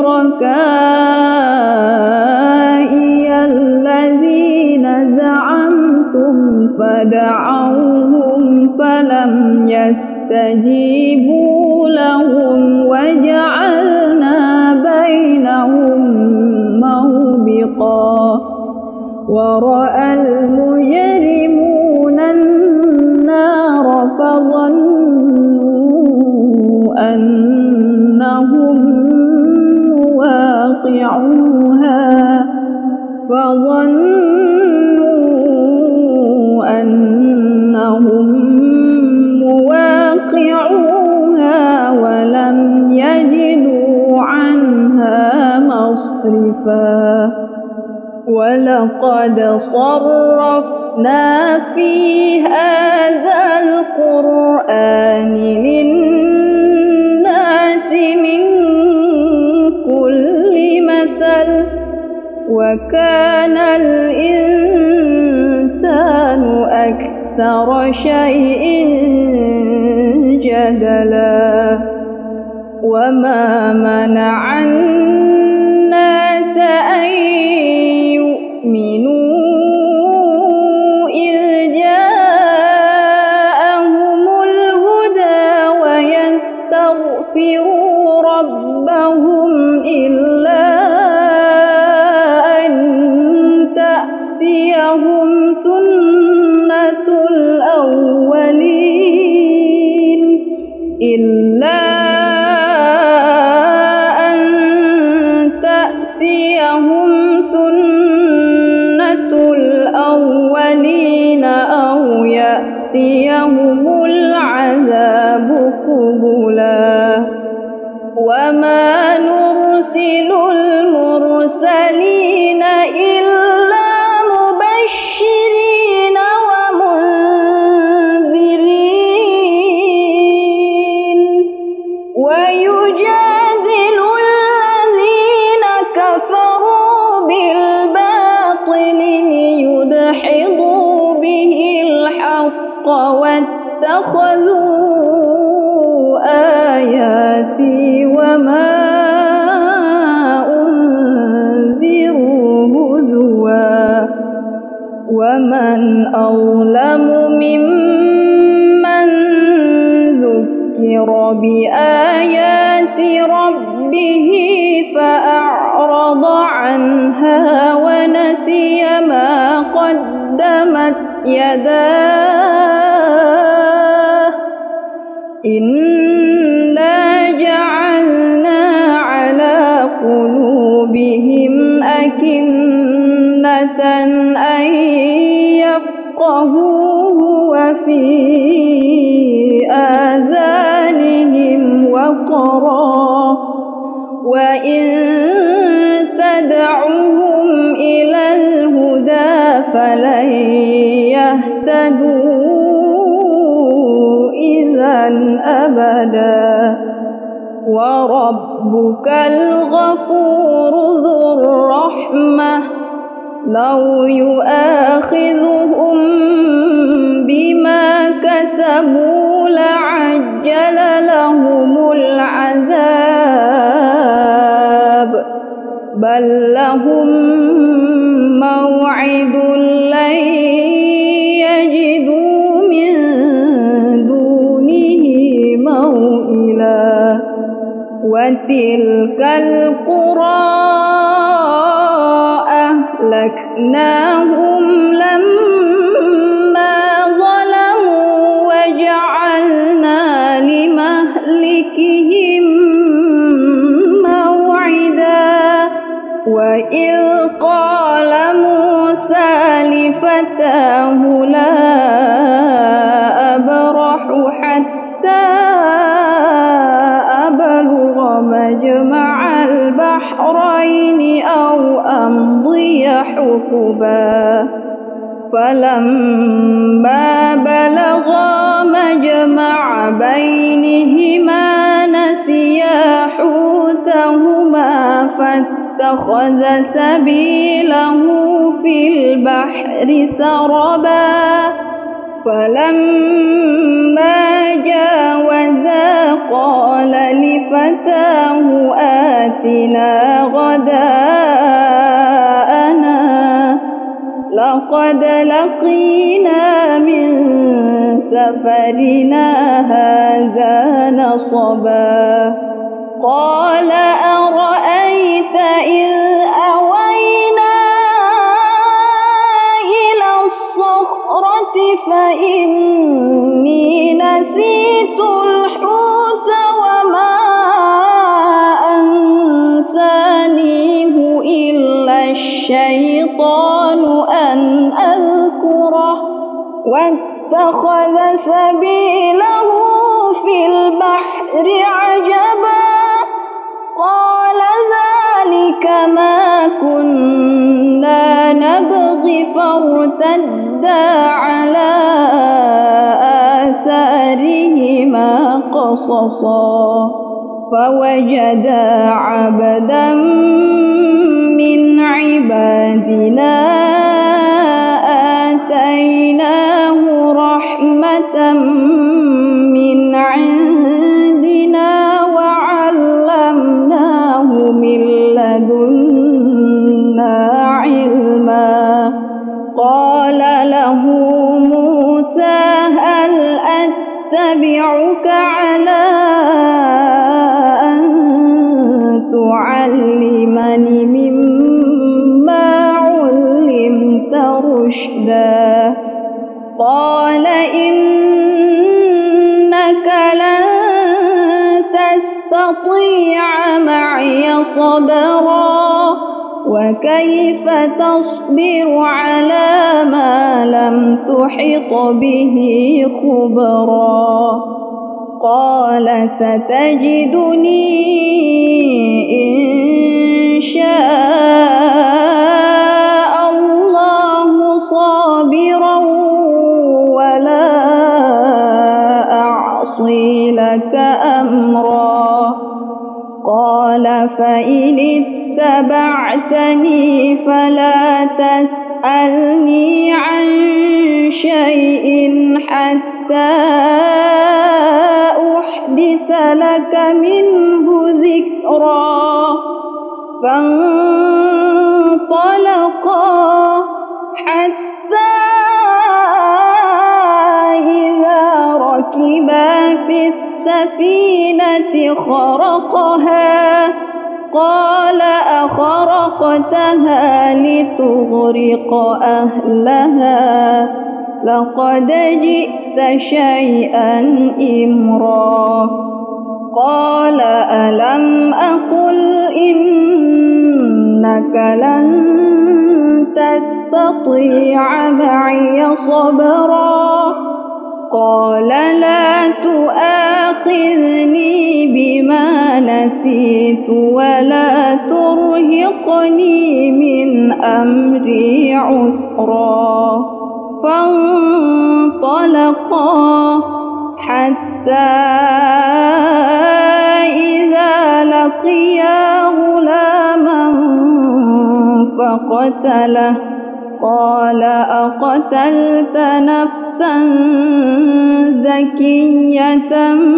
شركائي الذين زعمتم فدعوهم فلم يستجيبوا لهم وجعلنا بينهم موبقا ورأى المجرمون النار فظنوا أنهم واقعوها فظنوا أنهم مواقعوها ولم يجدوا عنها مصرفا ولقد صرفنا في هذا القرآن للناس من كل مثل وكان الإنسان أكثر شيء جدلا وما منع الناس أن يؤمنوا إذ جاءهم الهدى ويستغفروا ربهم إلا أن تأتيهم سنة الأولين إلا أن تأتيهم سنة الأولين يأتيهم العذاب قبلا وما نرسل المرسلين إلا مبشرين ومنذرين ويجادل الذين كفروا بالباطل ليدحضوا به الحق واتخذوا آياتي وما أنذروا هزوا ومن أظلم ممن ذكر بآيات ربه فأعرض عنها ونسي ما قدمت يداه إنا جعلنا على قلوبهم أكنة أن يفقهوه وفي آذانهم وقرا وإن تدعوهم إلى الهدى فلن يهتدوا إذا أبدا وربك الغفور ذو الرحمة لو يؤاخذهم بما كسبوا لعجل لهم العذاب بل لهم موعد لن يجدوا من دونه موئلا وتلك القرى أهلكناهم لما ظلموا وجعلنا لمهلكهم موعدا وإذ قال موسى لفتاه لا أبرح حتى أبلغ مجمع البحرين أو أمضي حقبا فلما بلغا مجمع بينهما نسيا حوتهما فاتخذ سبيله في البحر سربا فلما جاوزا قال لفتاه آتنا غداءنا لقد لقينا من سفرنا هذا نصبا قال أرأيت إذ أوينا إلى الصخرة فإني نسيت الحوت وما أنسانيه إلا الشيطان أن أذكره واتخذ سبيله في البحر عجبا قال ذلك ما كنا نبغي فارتدا على آثارهما قصصا فوجدا عبدا من عبادنا آتيناه رحمة من عندنا وعلمناه من لدنا علما قال له موسى هل أتبعك على أن تعلمني مما علمت رشدا قال إنك لن تستطيع معي صبرا وكيف تصبر على ما لم تحط به خبرا قال ستجدني إن شاء الله صابرا ولا أعصي لك أمرا قال فإن اتبعتني فلا تسألني عن شيء حتى أحدث لك منه ذكرا فانطلقا حتى إذا ركبا في السفينة خرقها قال أخرقتها لتغرق أهلها لقد جئت شيئا إمرا قال ألم أقل إنك لن تستطيع معي صبرا قال لا تؤاخذني بما نسيت ولا ترهقني من أمري عسرا فانطلقا حتى إذا لقيا غلاما فقتله قال أقتلت نفسا زكية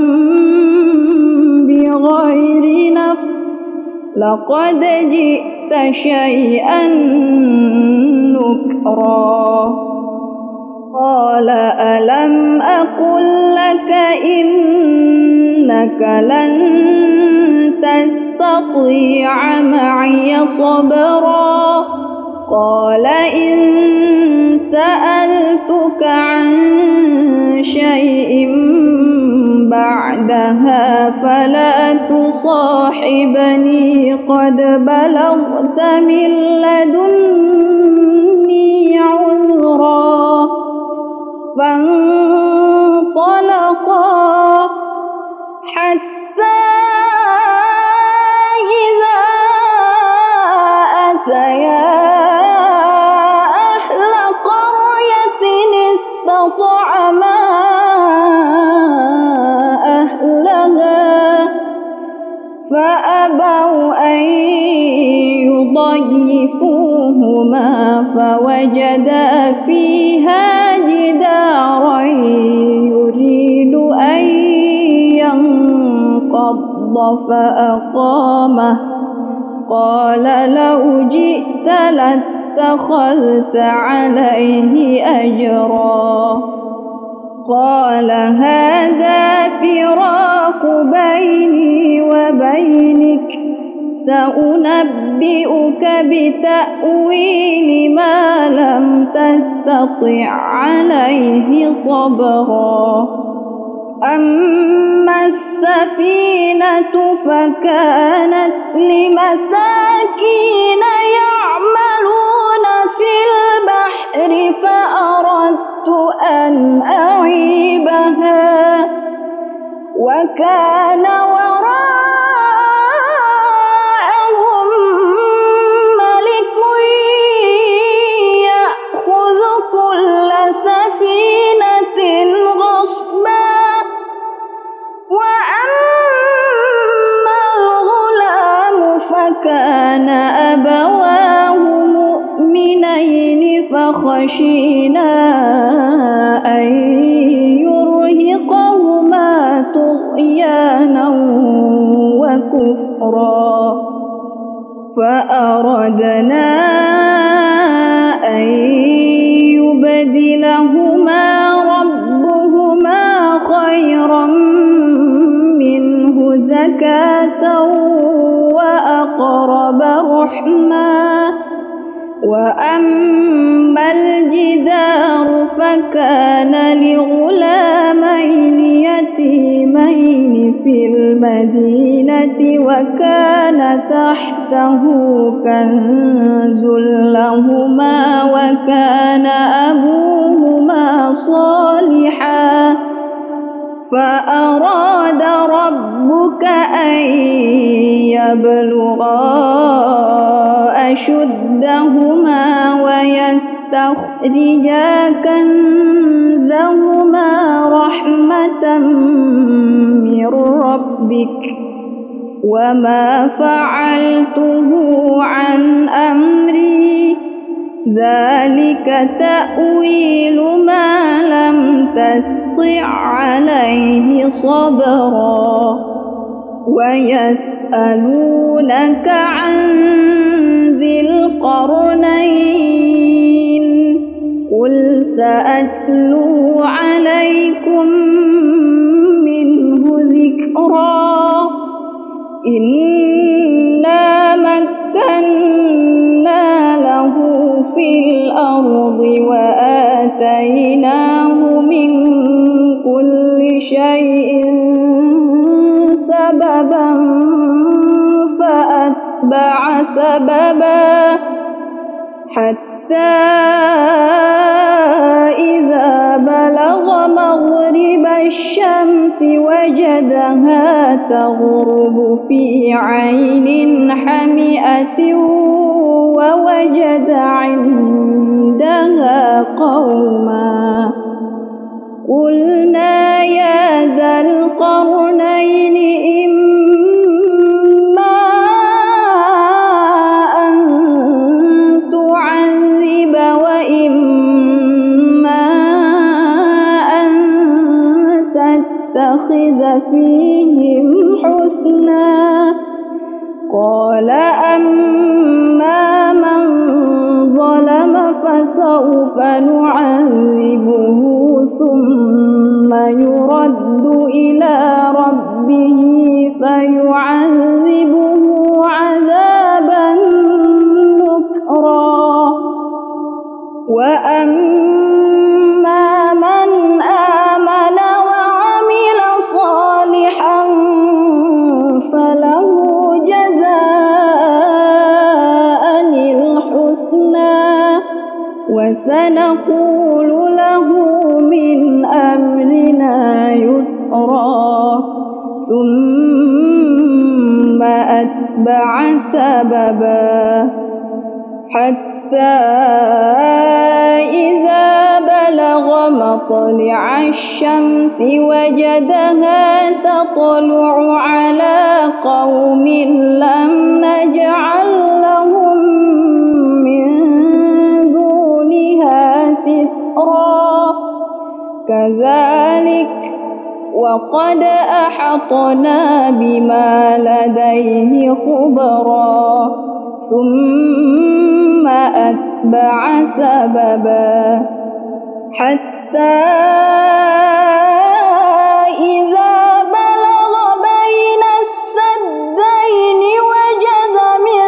بغير نفس لقد جئت شيئا نكرا قال ألم أقل لك إنك لن تستطيع معي صبرا قال إن سألتك عن شيء بعدها فلا تصاحبني قد بلغت من لدني عذرا فانطلقا حتى إذا أتيا استطعما أهلها فأبوا أن يضيفوهما فوجدا فيها جدارا يريد أن ينقض فأقامه قال لو جئت لاتخذت عليه أجرا قال هذا فراق بيني وبينك سأنبئك بتأويل ما لم تستطع عليه صبرا أما السفينة فكانت لمساكين يعملون في البحر فأردت أن أعيبها وكان وراءهم ملك يأخذ كل سفينة غصبا وأما الغلام فكان أبواه مؤمنين فخشينا أن يرهقهما طغيانا وكفرا فأردنا أن يبدلهما ربهما خيرا منه زكاة وأقرب رحما وأما الجدار فكان لغلامين يتيمين في المدينة وكان تحته كنز لهما وكان أبوهما صالحا فأراد ربك أن يبلغا أشدهما ويستخرجا كنزهما رحمة من ربك وما فعلته عن أمري ذلك تأويل ما لم تستطع عليه صبرا ويسألونك عن ذي القرنين قل سأتلو عليكم منه ذكرا إنا مكنا له في الأرض وآتيناه من كل شيء سببا فأتبع سببا حتى إذا بلغ مغرب الشمس وجدها تغرب في عين حمئة ووجد عندها قوما قلنا يا ذا القرنين إما أن تعذب وإما أن تتخذ فيهم حسنا قال أما من ظلم فسوف نعذبه ثم يرد إلى ربه فيعذبه عذابا نكرا وأما من آمن وعمل صالحا فله جزاء الحسنى وسنقول له من أمرنا يسرا ثم أتبع سببا حتى إذا بلغ مطلع الشمس وجدها تطلع على قوم لم نجعل لهم من دونها سترا كذلك وقد أحطنا بما لديه خبرا ثم أتبع سببا حتى إذا بلغ بين السدين وجد من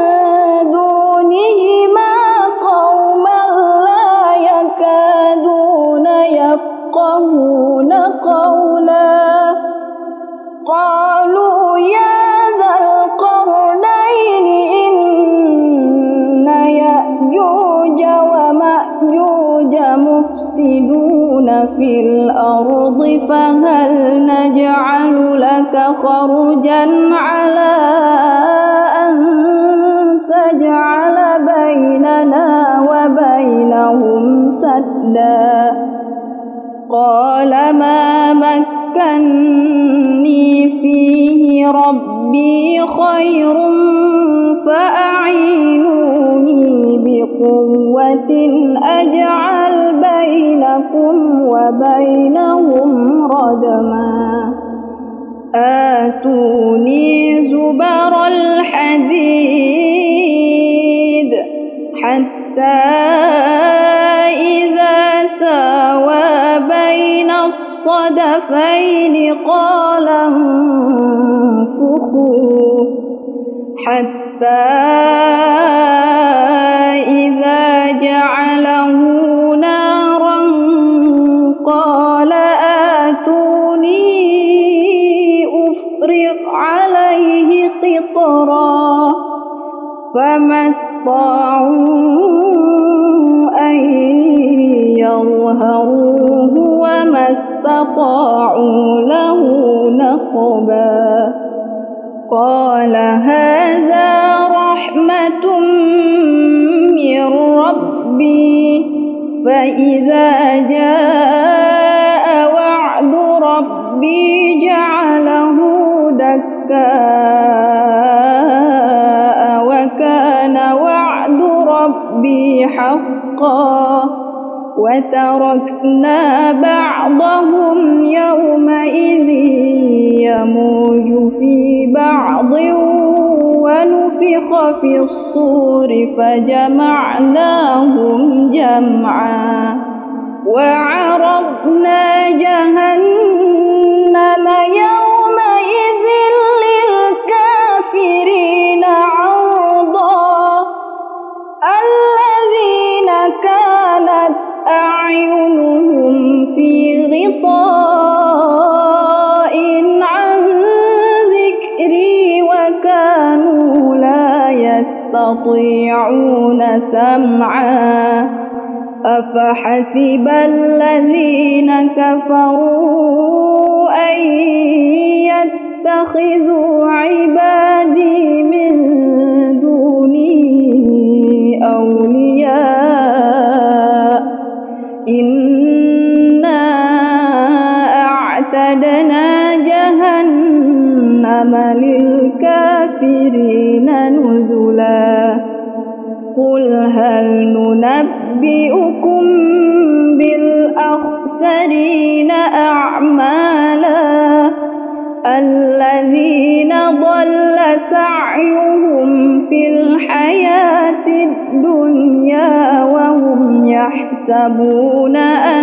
دونهما قوما لا يكادون يفقهون قولا قالوا يا ذا القرنين إن يأجوج ومأجوج مفسدون في الأرض فهل نجعل لك خرجا على أن تجعل بيننا وبينهم سدا قال ما مكني فيه ربي خير فأعينوني بقوة أجعل بينكم وبينهم ردما آتوني زبر الحديد حتى إذا ساوى بين الصدفين قال انفخوا حتى إذا فما استطاعوا أن يظهروه وما استطاعوا له نقبا قال هذا رحمة من ربي فإذا جاء وعد ربي جعله دكاء وكان وعد ربي حقا وتركنا بعضهم يومئذ يموج في بعض ونفخ في الصور فجمعناهم جمعا وعرضنا جهنم يومئذ للكافرين عرضا الذين كانت أعينهم في غطاء عن ذكري وكانوا لا يستطيعون سمعا أفحسب الذين كفروا أن يتخذوا عبادي من دوني أولياء إنا أعتدنا جهنم للكافرين نزلا قل هل ننبئكم بالأخسرين أعمالا الذين ضل سعيهم في الحياة الدنيا وهم يحسبون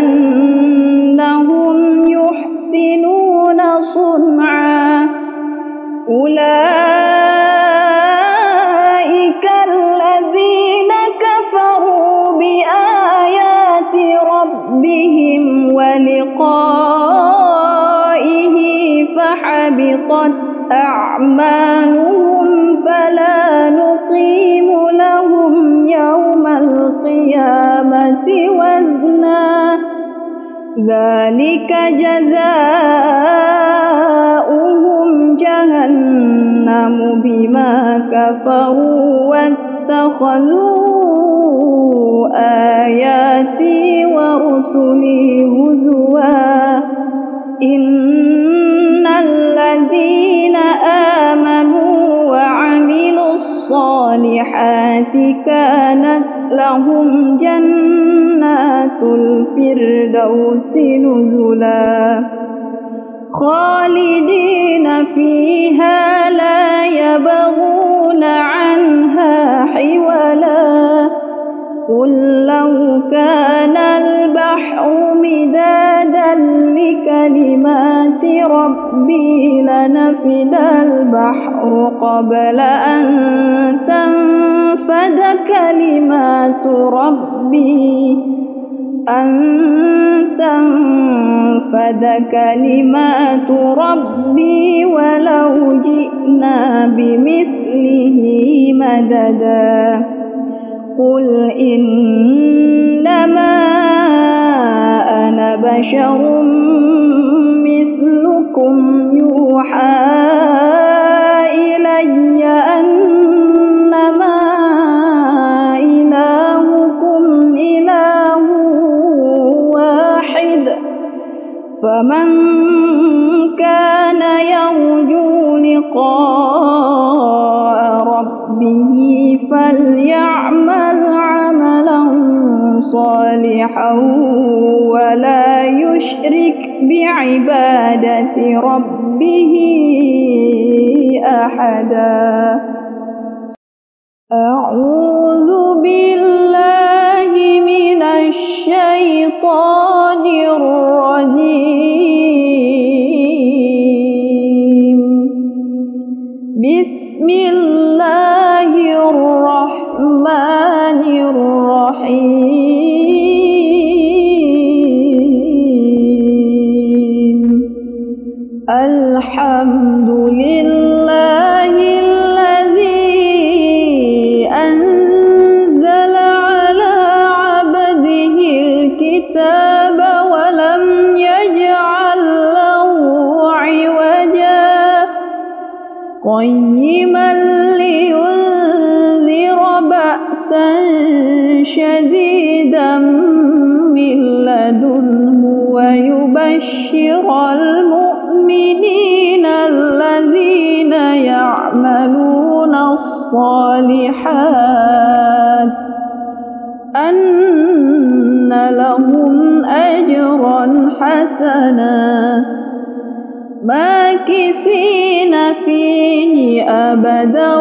أنهم يحسنون صنعا أولئك الذين كفروا بآيات ربهم ولقائه فحبطت أعمالهم فلا نقيم لهم يوم القيامة وزنا ذلك جزاؤهم جهنم بما كفروا واتخذوا آياتي ورسلي هزوا إن الذين آمنوا وعملوا الصالحات كانت لهم جنات الفردوس نزلا خالدين فيها لا يبغون عنها حولا قل لو كان البحر مدادا لكلمات ربي لنفد البحر قبل أن تنفد كلمات ربي أن تنفد كلمات ربي ولو جئنا بمثله مددا قل إنما أنا بشر مثلكم يوحى إلي أنما إلهكم إله واحد فمن كان يرجو لقاء ربه فليعمل عملا صالحا ولا يشرك بعبادة ربه أحدا أعوذ بالله من الشيطان الرجيم بسم الله الرحمن الرحيم الحمد لله الذي شديدا من لدنه ويبشر المؤمنين الذين يعملون الصالحات أن لهم أجرا حسنا ماكثين فيه أبدا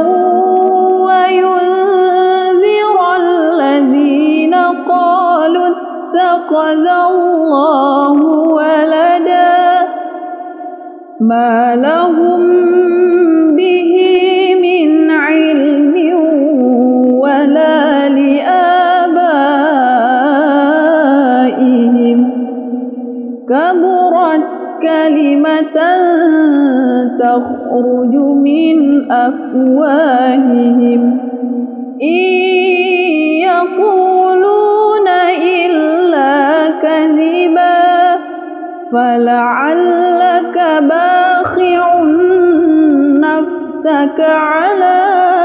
وينذر الذين قالوا اتخذ الله ولدا ما لهم به من علم ولا لآبائهم كبرت كلمة تخرج من أفواههم إن يقولون إلا كذبا فلعلك باخع نفسك على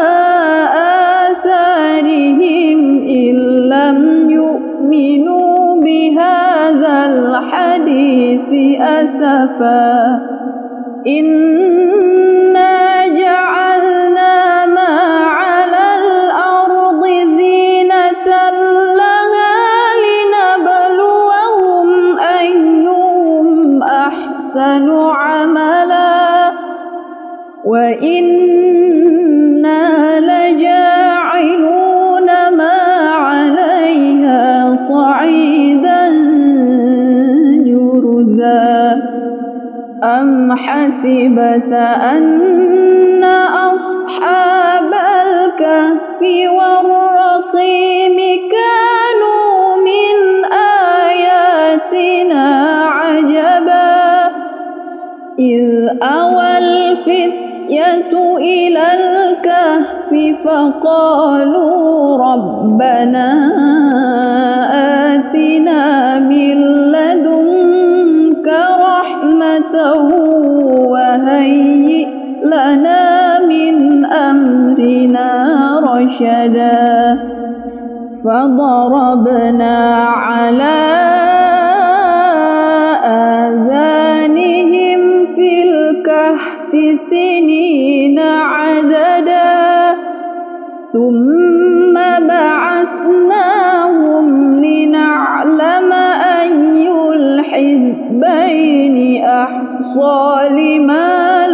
آثارهم إن لم يؤمنوا بهذا الحديث أسفا إنا جعلنا ما على الأرض زينة لها لنبلوهم أيهم أحسن عملا وإنا لجاعلون ما عليها صعيدا جرزا أم حسبت أن أصحاب الكهف والرقيم كانوا من آياتنا عجبا إذ أوى الفتية إلى الكهف فقالوا ربنا آتنا من لدنك رحمة وهيئ لنا من أمرنا رشدا فضربنا على آذانهم في الكهف سنين عددا ثم بعثناهم لنعلم أي الحزبين أحصى لما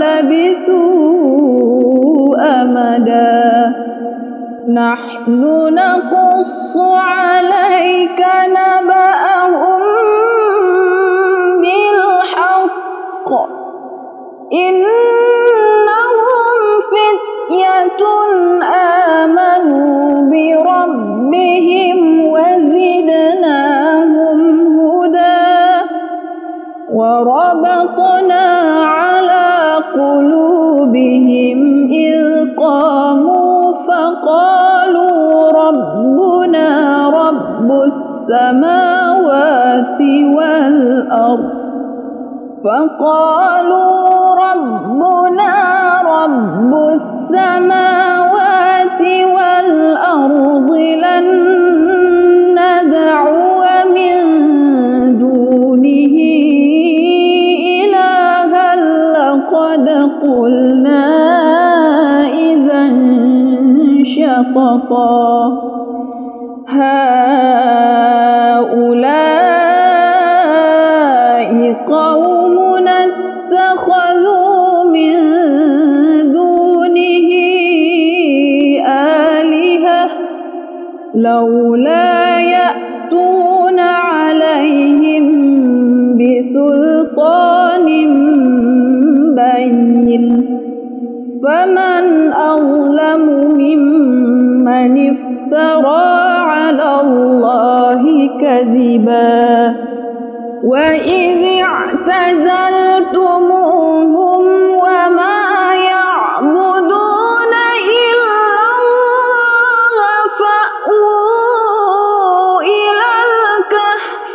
لبثوا أمدا نحن نقص عليك نبأهم بالحق إنهم فتية آمنوا بربهم وزدناهم هدى وربطنا على قلوبهم إذ قاموا فقالوا ربنا رب السماوات والأرض فقالوا ربنا رب السماوات والأرض لن ندعو من دونه إلها لقد قلنا إذا شططا هؤلاء قومنا اتخذوا من دونه آلهة لولا يأتون عليهم بسلطان بين فمن أظلم ممن افترى على الله كذبا وإذ اعتزلتموهم وما يعبدون إلا الله فأووا إلى الكهف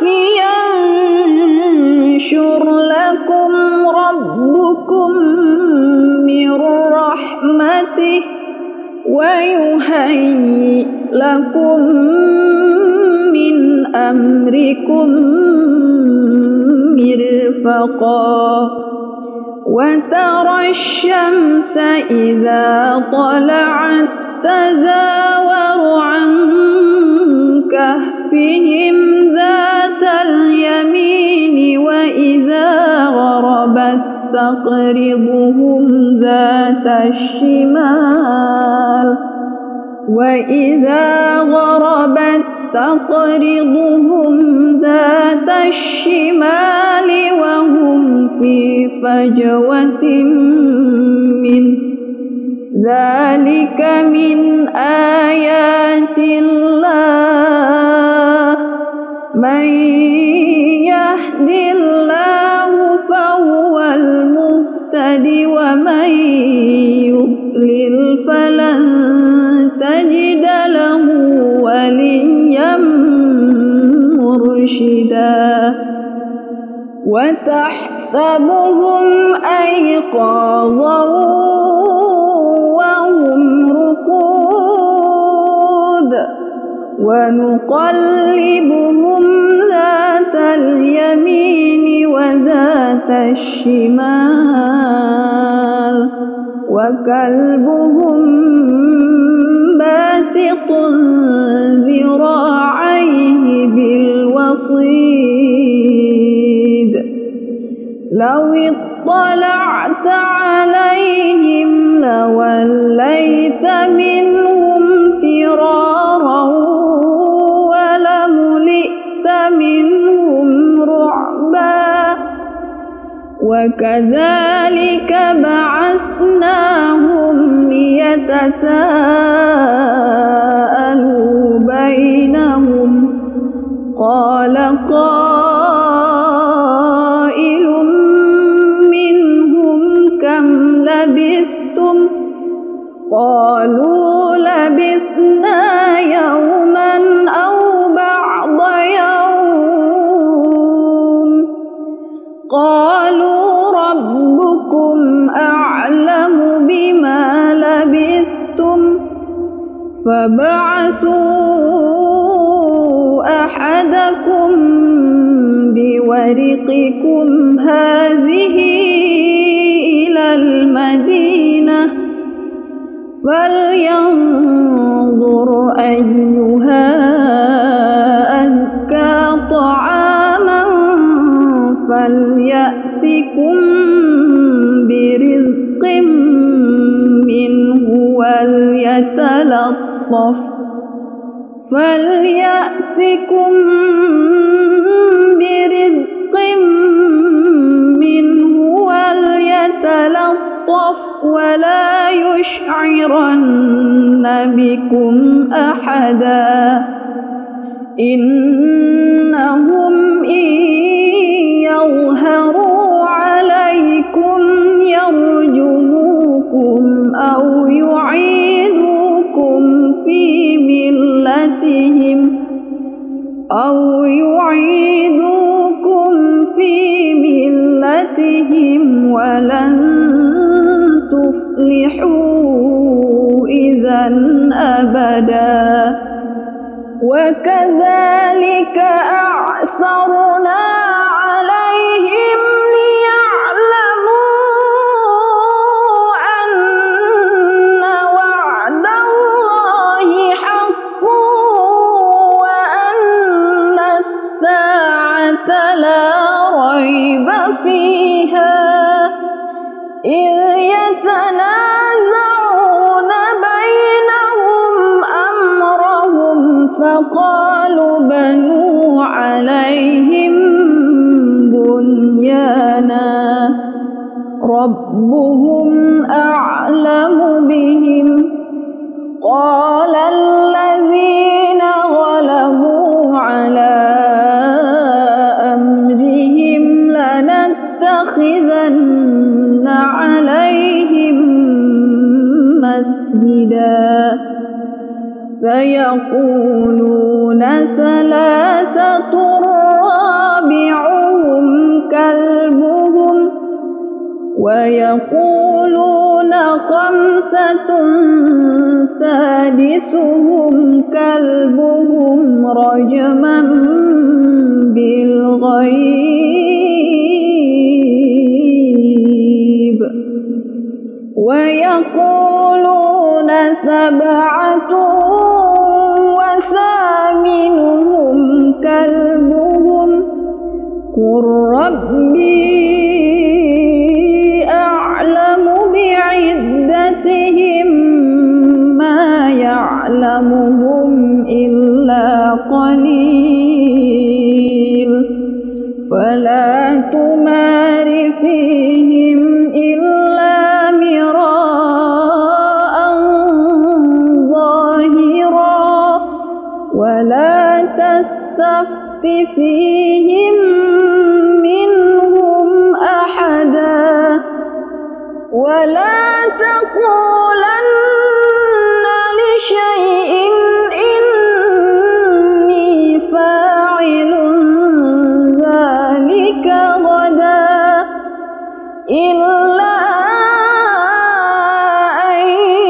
ينشر لكم ربكم من رحمته ويهيئ لكم أمركم مرفقا وترى الشمس إذا طلعت تزاور عن كهفهم ذات اليمين وإذا غربت تقرضهم ذات الشمال وإذا غربت تقرضهم ذات الشمال وهم في فجوة منه ذلك من آيات الله من يهد الله فهو المهتد ومن يضلل فلن تجد له وليا مرشدا وتحسبهم أيقاظا وهم رقود ونقلبهم ذات اليمين وذات الشمال وكلبهم باسط ذراعيه بالوصيد لو اطلعت عليهم لوليت منهم فرارا ولملئت منهم رعبا وكذلك بعثناهم ليتساءلوا بينهم قال قائل منهم كم لبثتم قالوا لبثنا يوما أو بعض يوم قالوا ربكم أعلم بما لبثتم فبعثوا أحدكم بورقكم هذه إلى المدينة فلينظر أيها أزكى طعاما فليأتكم برزق منه وليتلطف فليأتكم برزق منه وليتلطف ولا يشعرن بكم أحدا إنهم إن يظهروا عليكم يرجموكم أو يعيدوكم في ملتهم أو يعيدوكم في ملتهم ولن تفلحوا إذا أبدا وكذلك أعثرنا عليهم ليعلموا أن وعد الله حق وأن الساعة لا ريب فيها إذ يتنازعون بينهم أمرهم فقالوا بنوا عليهم بنيانا ربهم أعلم بهم قال الذين غلبوا على أمرهم لنتخذن عليهم مسجدا سيقولون ثلاثة رابعهم كلبهم ويقولون خمسة سادسهم كلبهم رجما بالغيب ويقولون سبعة وثامنهم كلبهم قل ربي أعلم بعدتهم ما يعلمهم إلا قليل فلا تمار فيهم إلا مراء ظاهرا ولا تستفت فيهم منهم أحدا ولا تقولن لشيء إني فاعل ذلك غدا إلا أن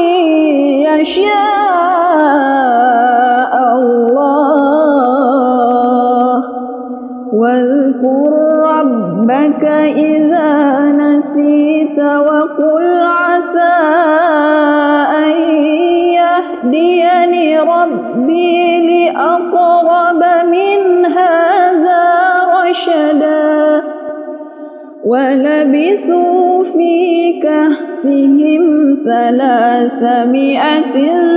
يشاء الله واذكر ربك إذا نسيت وقل عسى أن يهديني ربي لأقرب من هذا رشدا ولبثوا في كهفهم ثلاثمائة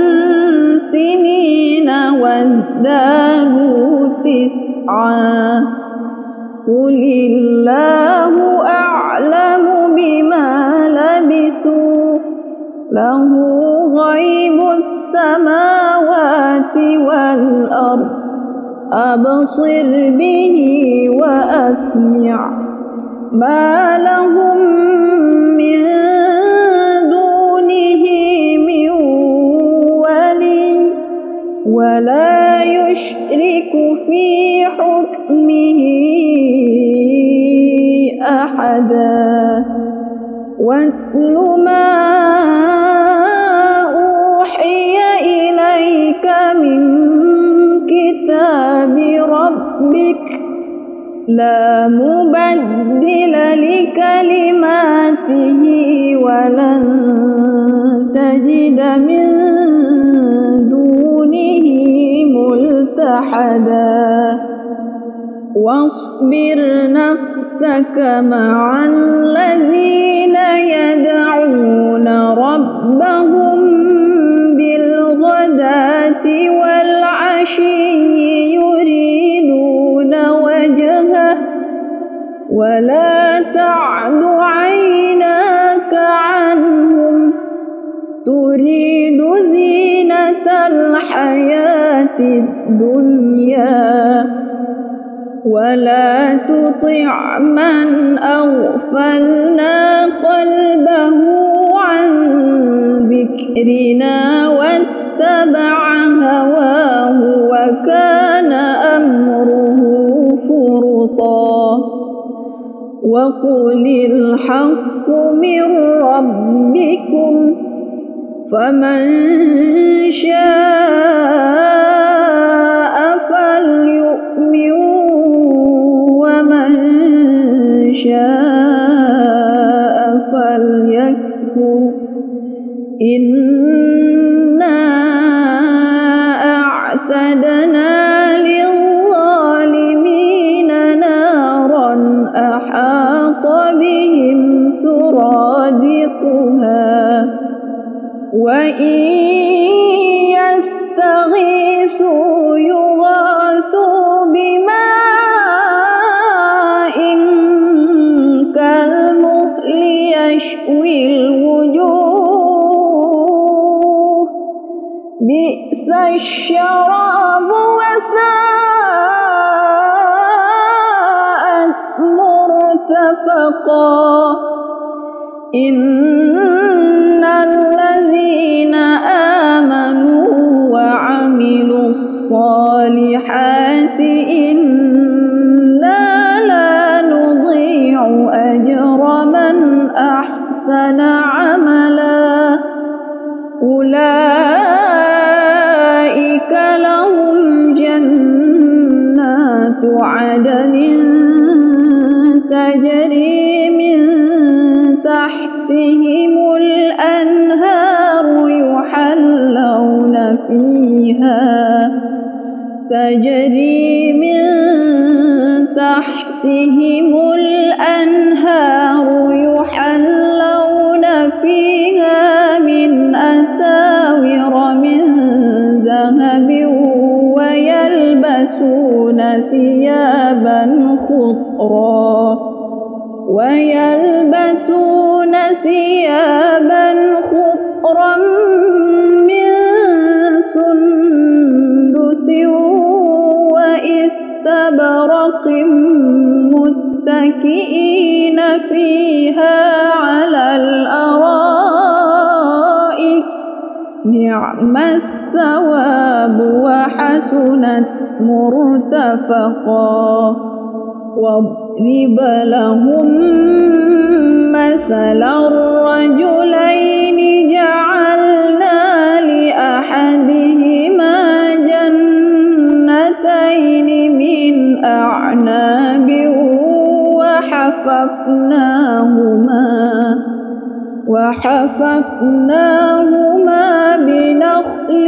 سنين وازدادوا تسعا قل الله أعلم بما لبثوا له غيب السماوات والأرض أبصر به وأسمع ما لهم من دونه من ولي ولا يشرك في حكمه أحدا واتل ما أوحي إليك من كتاب ربك لا مبدل لكلماته ولن تجد من دونه ملتحدا واصبر نفسك مع الذين يدعون ربهم بالغداة والعشي يريدون وجهه ولا تعد عيناك عنهم تريد زينة الحياة الدنيا ولا تطع من أغفلنا قلبه عن ذكرنا واتبع هواه وكان أمره فرطا وقل الحق من ربكم فمن شاء فليؤمن ومن شاء فليكفر إنا أعتدنا للظالمين نارا أحاط بهم سرادقها وإن يستغيثوا يغاثوا بماء كالمهل يشوي الوجوه بئس الشراب وساءت مرتفقا إن الذين آمنوا وعملوا الصالحات إنا لا نضيع أجر من أحسن عملا أولئك لهم جنات عدن تجري من تحتهم الأنهار يحلون فيها تجري من تحتهم الأنهار يحلون فيها من أساور من ذهب ويلبسون ثيابا خضرا ويلبسون ثيابا خضرا من سندس وإستبرق متكئين فيها على الأرائك نعم الثواب وحسنت مرتفقا واضرب لهم مثلا الرجلين جعلنا لأحدهما جنتين من أعناب وحففناهما وحففناهما بنخل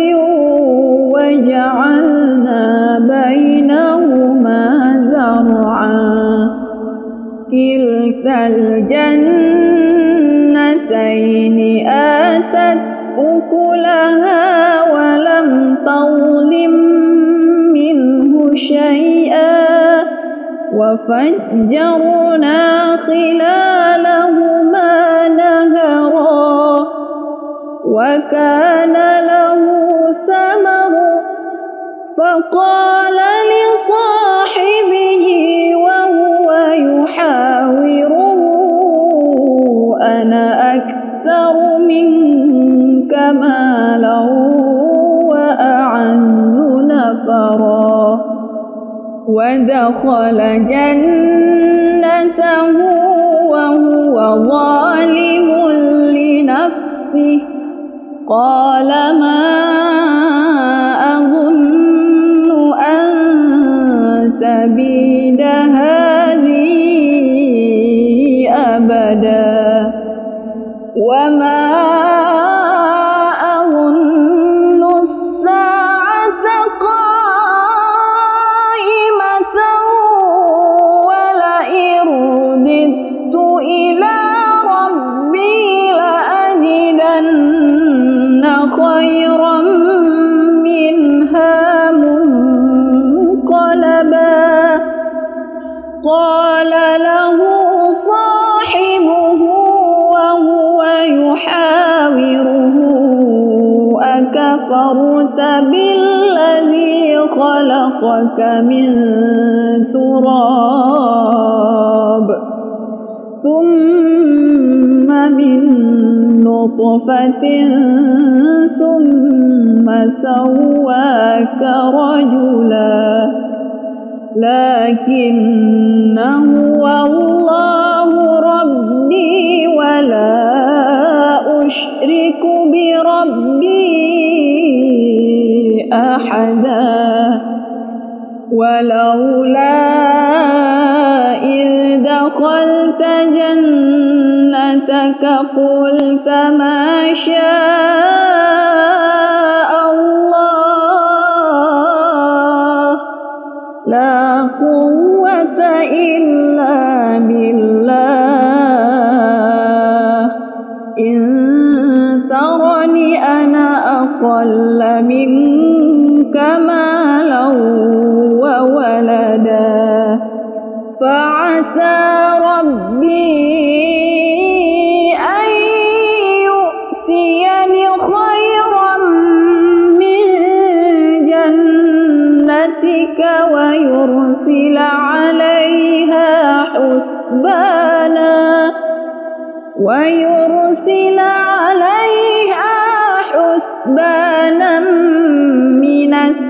وجعلنا بينهما زرعا كلتا الجنتين آتت أكلها ولم تظلم منه شيئا وفجرنا خلالهما نهرا وكان له ثمر فقال لصاحبه وهو يحاوره أنا أكثر منك مالا وأعز نفرا ودخل جنته وهو ظالم لنفسه قال ما أظن أن تبيد هذه أبدا وما أظن الساعة قائمة ولئن رددت إلى ربي لأجدن خيرا منها منقلبا قال له صاحبه وهو يحاوره أكفرت بالذي خلقك من تراب ثم من نطفة ثم سواك رجلا لكن هو الله ربي ولا أشرك بربي أحدا ولولا إذ دخلت جنتك قلت ما شاء الله لا قوة إلا بالله إن ترني أنا أقل منك مالا وولدا فعسى ربي أن يؤتيني خيرا من جنتك ويرسل عليها حسبانا ويرسل عليها حسبانا من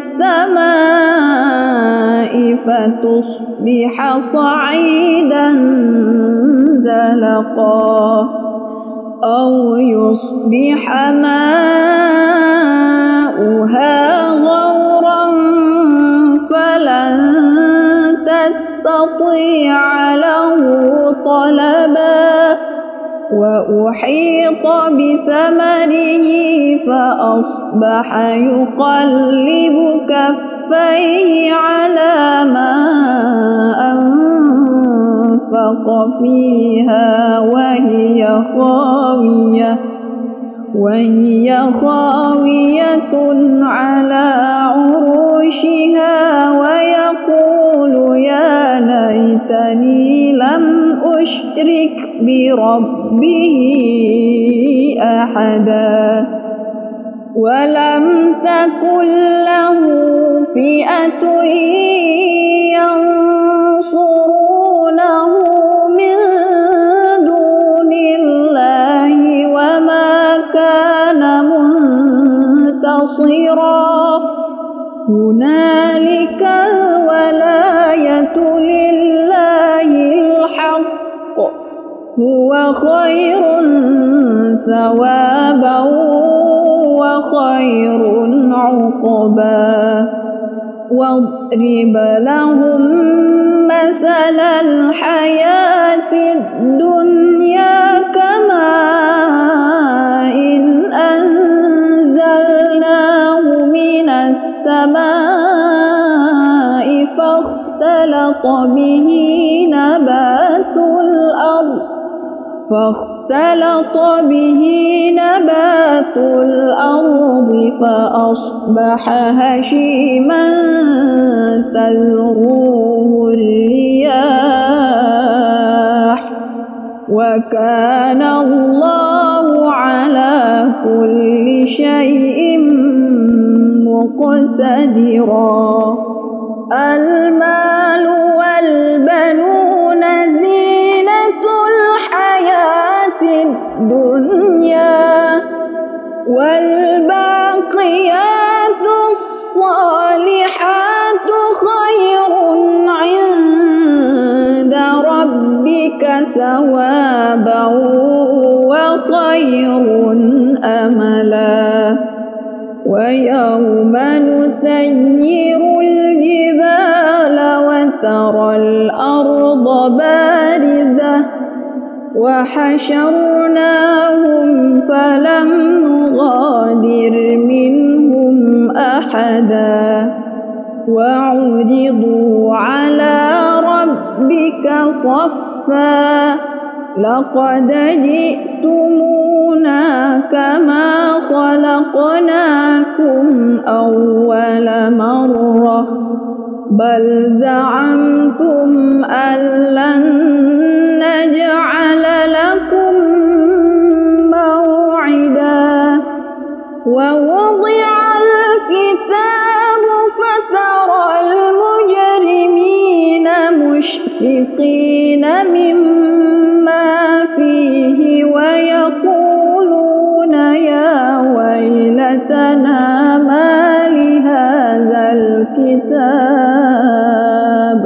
السماء فتصبح صعيدا زلقا أو يصبح ماؤها غورا فلن يستطيع له طلبا وأحيط بثمره فأصبح يقلب كفيه على ما أنفق فيها وهي خاوية وهي خاوية على عروشها ويقول يا ليتني لم أشرك بربه أحدا ولم تكن له فئة ينصرونه من دون الله وما كان منتصرا هنالك الولاية لله الحق هو خير ثوابا وخير عقبا واضرب لهم مثل الحياة الدنيا كماء أنزلناه من السماء فاختلط به نبات الأرض فاختلط به نبات الأرض فأصبح هشيما تذروه الرياح وكان الله على كل شيء مقتدرا المال والبنون زينة الحياة الدنيا والباقيات الصالحات خير عند ربك ثوابا وخير أملا ويوم نسير الجبال وترى الأرض بارزة وحشرناهم فلم نغادر منهم أحدا وعرضوا على ربك صفا لقد جئتمونا كما خلقناكم أول مرة بل زعمتم أن لن نجعل لكم موعدا ووضع الكتاب فترى المجرمين مشفقين مما فيه ويقولون يا ويلتنا ما لهذا الكتاب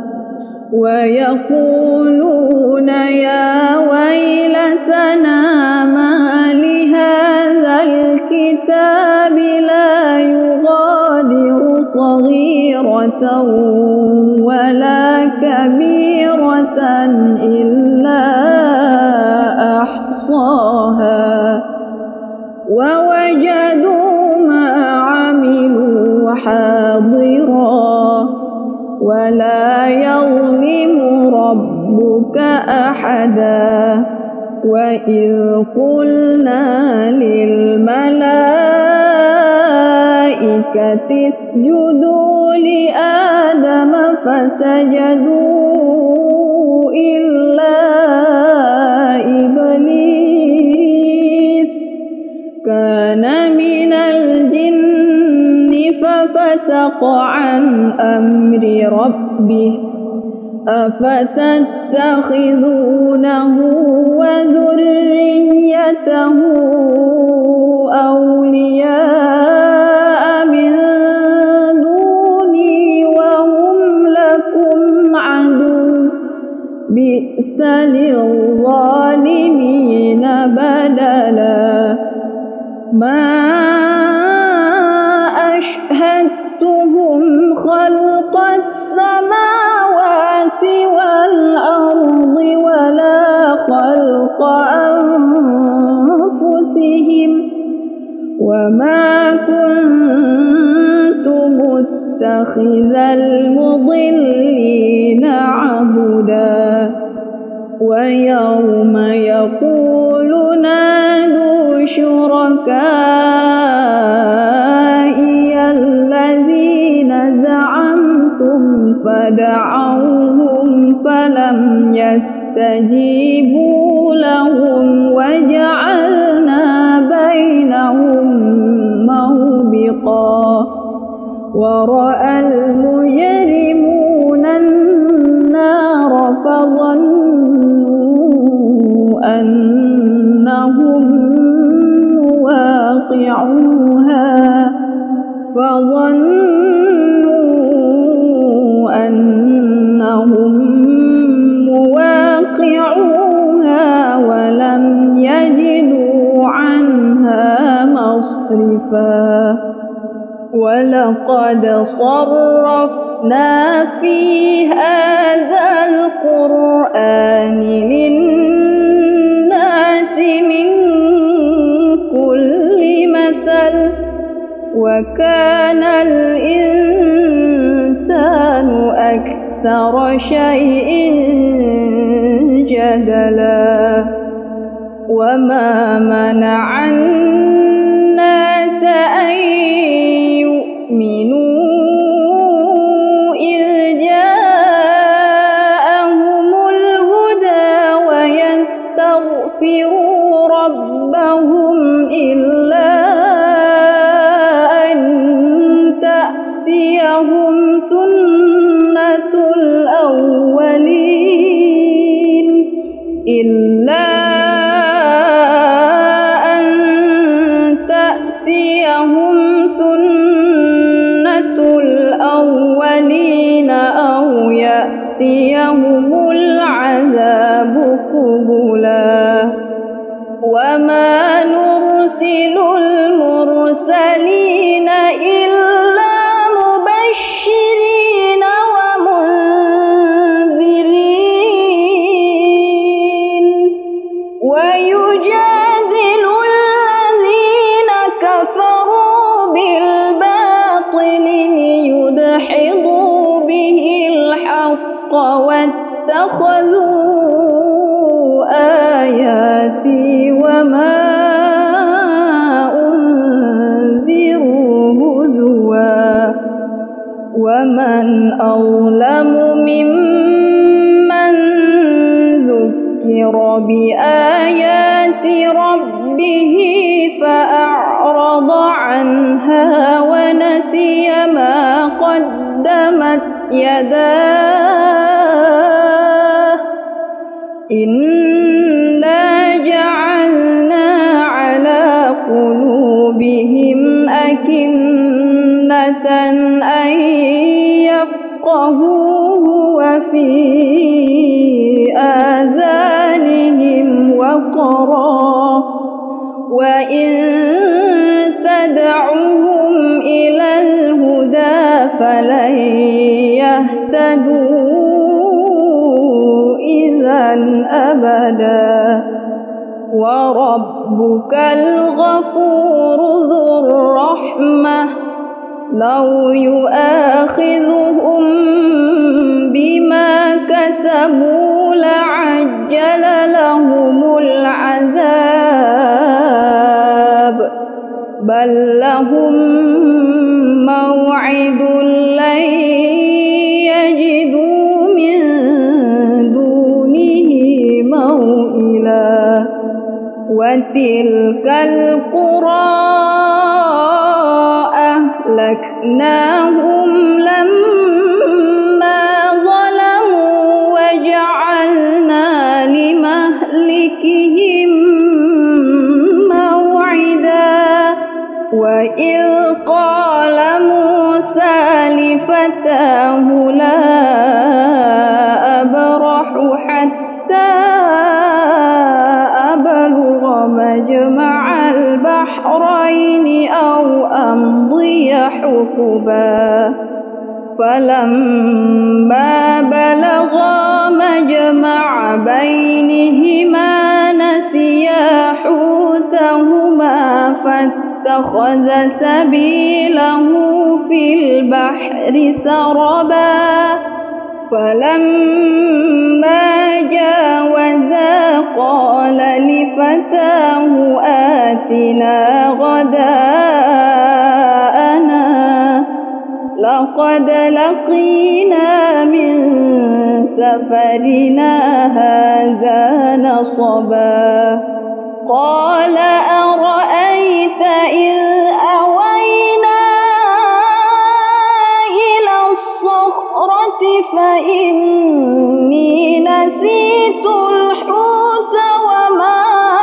ويقولون يا ويلتنا ما لهذا الكتاب لا يغادر صغيرة ولا كبيرة إلا أحصاها ووجدوا ما عملوا حاضرا ولا يظلم ربك أحدا وإذ قلنا للملائكة اسجدوا لآدم فسجدوا إلا إبليس كان من الجن ففسق عن أمر ربه أفتتخذونه وذريته أولياء من دوني وهم لكم عدو بئس للظالمين بدلا ما أشهدتهم خلق السماوات والأرض ولا خلق أنفسهم وما كنت متخذ المضلين عضدا ويوم يقول نادوا شركائي الذين زعمتم فدعوهم فلم يستجيبوا لهم وجعلنا بينهم موبقا ورأى المجرمون النار فظنوا أنهم مواقعوها فظنوا أنهم مواقعوها ولم يجدوا عنها مصرفا ولقد صرفنا في هذا القرآن للناس من كل مثل وكان الإنسان أكثر شيء جدلا وما منع الناس أن يؤمنوا إذ جاءهم الهدى ويستغفروا ربهم إلا أن تأتيهم سنة الأولين إلا أن تأتيهم سنة الأولين أو يأتيهم العذاب قبلا وما نرسل المرسلين إلا مبشرين ومنذرين ويجادل الذين كفروا بالباطل ليدحضوا به الحق واتخذوا آياتي وما أنذروا هزوا ومن أظلم ممن ذكر بآيات ربه فأعرض عنها ونسي ما قدمت يداه إنا جعلنا على قلوبهم أكنة أن يفقهوه وفي آذانهم وقرا وإن تدعوهم إلى الهدى فلن يهتدوا إذا أبدا وربك الغفور ذو الرحمة لو يؤاخذهم بما كسبوا لعجل لهم العذاب بل لهم موعد لن يجدوا من دونه موئلا وتلك القرى أهلكناهم لما ظلموا وجعلنا لمهلكهم موعدا وإذ قال موسى لفتاه لا أبرح حتى أبلغ مجمع البحرين أو أمضي حقبا فلما بلغا مجمع بينهما نسيا حوتهما فاتخذ سبيله في البحر سربا فلما جاوزا قال لفتاه آتنا غداءنا لقد لقينا من سفرنا هذا نصبا قال أرأيت إذ أوينا إلى الصخرة فإني نسيت الحوت وما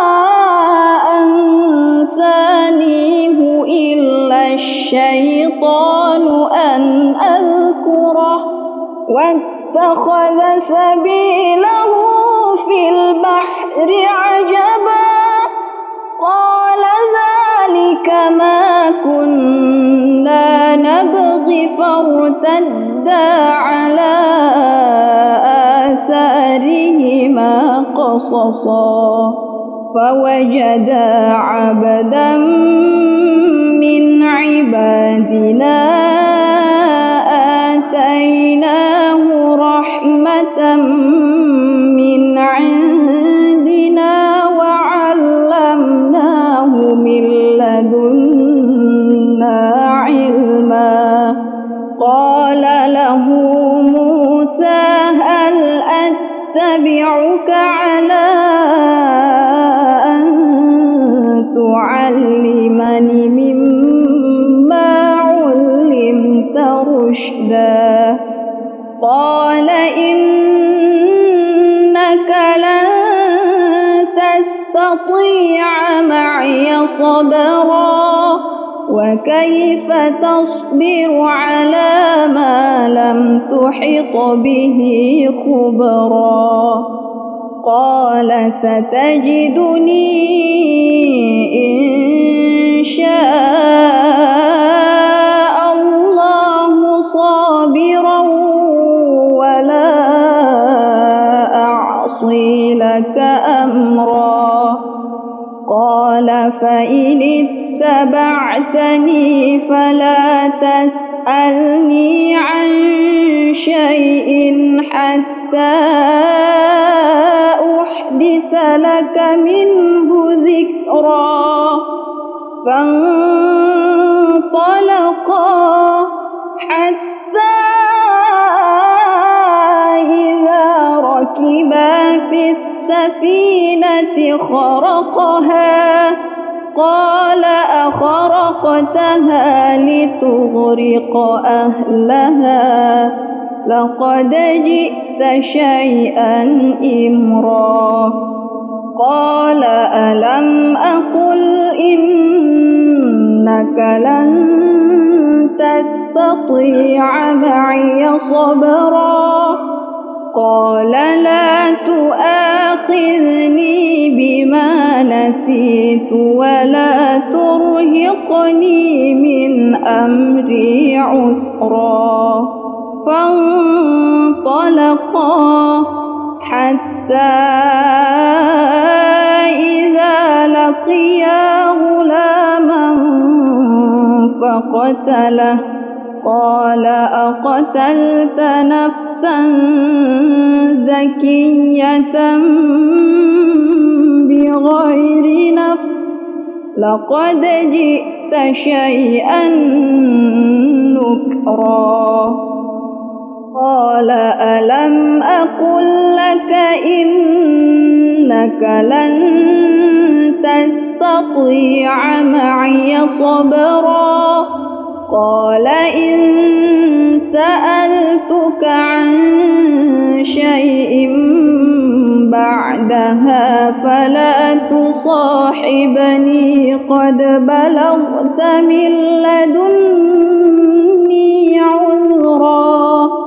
أنسانيه إلا الشيطان أن أذكره واتخذ سبيله في البحر عجبا قال ذلك ما كنا نبغي فارتدا على آثارهما قصصا فوجدا عبدا من عبادنا آتيناه رحمة من عندنا وعلمناه من لدنا علما قال له موسى هل أتبعك على أن تعلمني مما علمت رشدا قال إنك لن تستطيع معي صبرا وكيف تصبر على ما لم تحط به خبرا قال ستجدني إن شاء الله صابرا ولا أعصي لك أمرا قال فإن اتبعتني فلا تسألني عن شيء حتى أحدث لك منه ذكرا فانطلقا حتى إذا ركبا في السفينة خرقها قال أخرقتها لتغرق أهلها لقد جئت شيئا إمرا قال ألم أقل إنك لن تستطيع معي صبرا قال لا تؤاخذني بما نسيت ولا ترهقني من أمري عسرا فانطلقا حتى إذا لقيا غلاما فقتله قال أقتلت نفسا زكية بغير نفس لقد جئت شيئا نكرا قال ألم أقل لك إنك لن تستطيع معي صبرا قال إن سألتك عن شيء بعدها فلا تصاحبني قد بلغت من لدني عذرا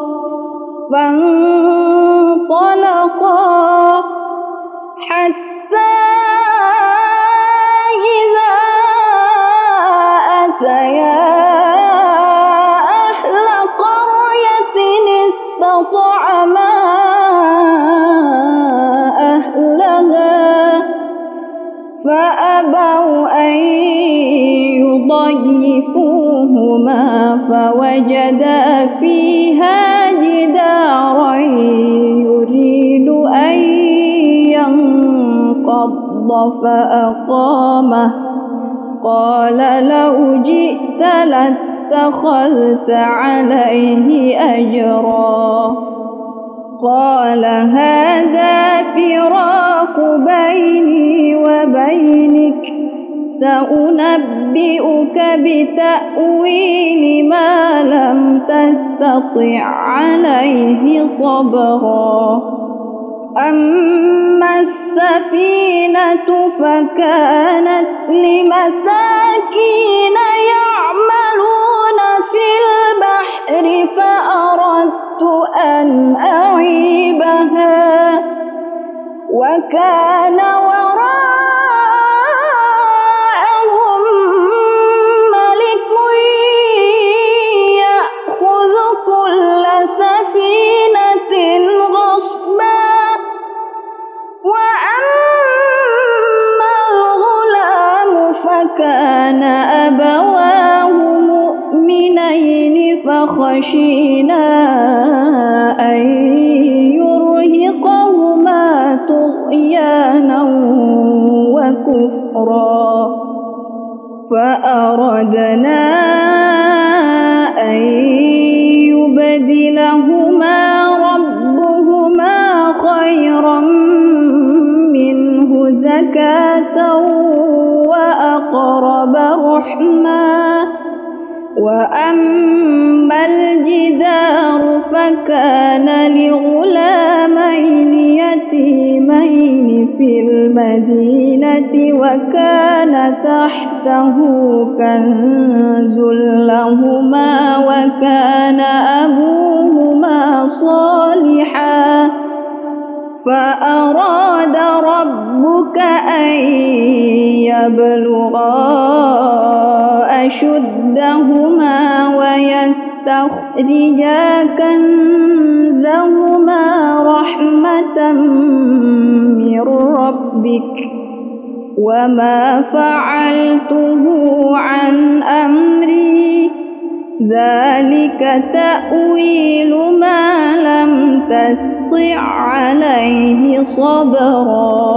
فانطلقا حتى إذا أتيا أهل قرية فاستطعما أهلها فأبوا أن يضيفوهما فوجدا فيها جدارا يريد أن ينقض فأقامه قال لو جئت لاتخذت عليه أجرا قال هذا فراق بيني وبينك سأنبئك بتأويل ما لم تستطع عليه صبرا أما السفينة فكانت لمساكين يعملون في البحر فأردت أن أعيبها وكان وراءهم ملك يأخذ كل سفينة غصبا وأما الغلام فكان أبواه مؤمنين فخشينا أن يرهقهما طغيانا وكفرا فأردنا أن يبدلهما ربهما خيرا منه زكاة وأقرب رحما وأما الجدار فكان لغلامين يتيمين في المدينة وكان تحته كنز لهما وكان أبوهما صالحا فأراد ربك أن يبلغا أشدهما ويستخرجا كنزهما رحمة من ربك وما فعلته عن أمري ذلك تأويل ما لم تستطع عليه صبرا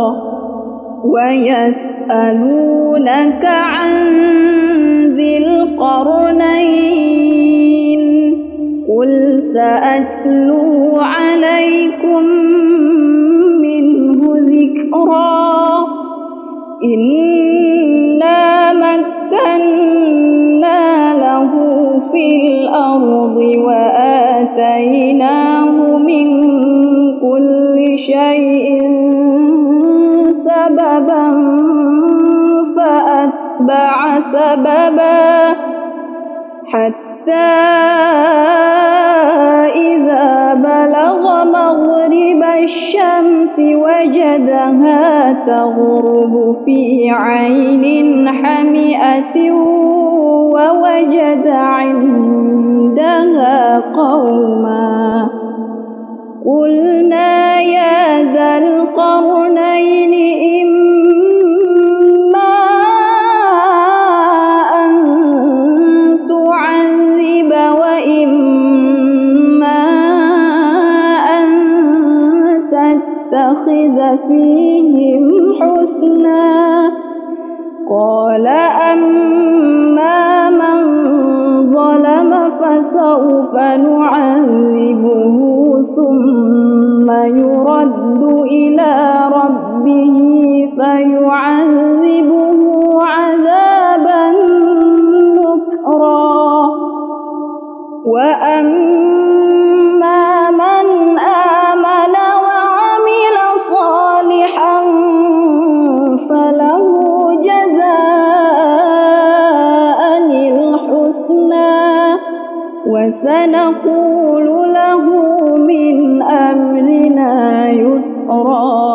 ويسألونك عن ذي القرنين قل سأتلو عليكم منه ذكرا إنا مكنا له في الأرض وآتيناه من كل شيء سببا فأتبع سببا حتى إذا بلغ مغرب الشمس وجدها تغرب في عين حمئة ووجد عندها قوما قلنا يا ذا القرنين إما أن تعذب وإما أن تتخذ فيهم حسنا قال أما من ظلم فسوف نعذبه ثم يرد إلى ربه فيعذبه عذابا نكرا وأما من آمن وعمل صالحا فله جزاء الحسنى وسنقول له من أمرنا يسرا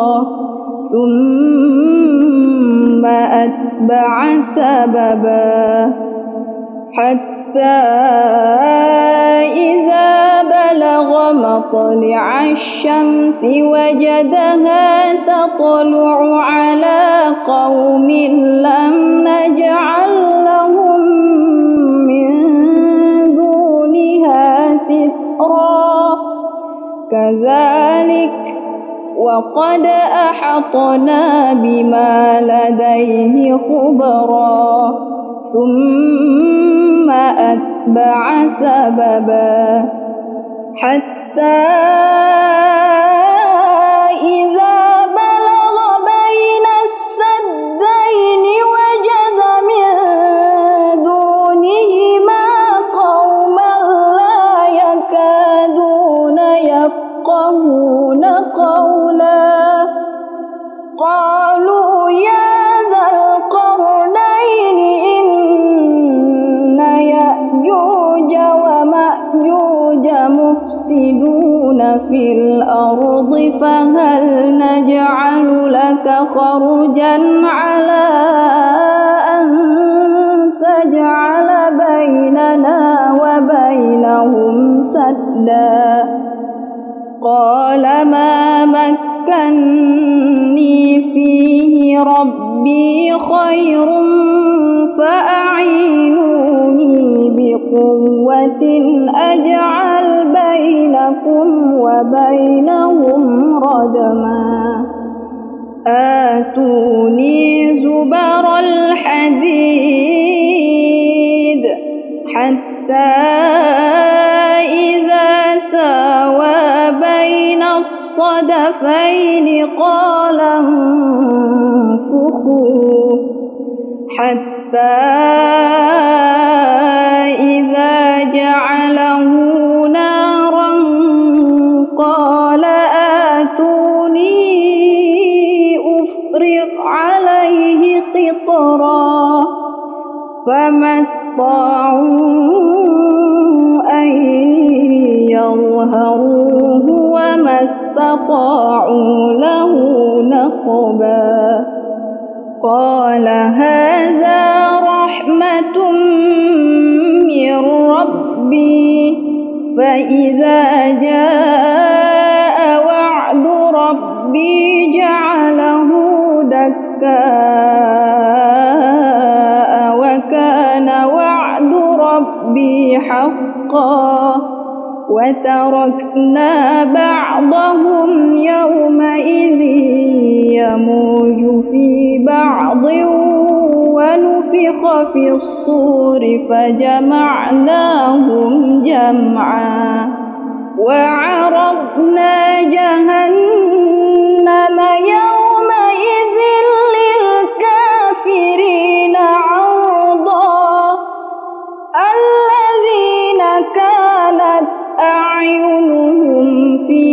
ثم أتبع سببا حتى إذا بلغ مطلع مطلع الشمس وجدها تطلع على قوم لم نجعل لهم من دونها سترا كذلك وقد أحطنا بما لديه خبرا ثم أتبع سببا حتى إذا بلغ بين السدين وجد من دونهما قوما لا يكادون يفقهون قولا قالوا يا ذا القرنين إن يأجوج ومأجوج مفسدون في الأرض فهل نجعل لك خرجا على أن تجعل بيننا وبينهم سدا قال ما مكني فيه ربي خير فأعينوني بقوة أجعل بينكم وبينهم ردما آتوني زبر الحديد حتى إذا ساوى بين الصدفين قال انفخوا حتى إذا جعله نارا قال آتوني أفرغ عليه قطرا فما استطاعوا أن يظهروه وما استطاعوا له نقبا قال هذا رحمة من ربي فإذا جاء وعد ربي جعله دكاء وكان وعد ربي حقا وتركنا بعضهم يومئذ يموج في بعض ونفخ في الصور فجمعناهم جمعا وعرضنا جهنم يومئذ للكافرين عرضا الذين كانت أعينهم في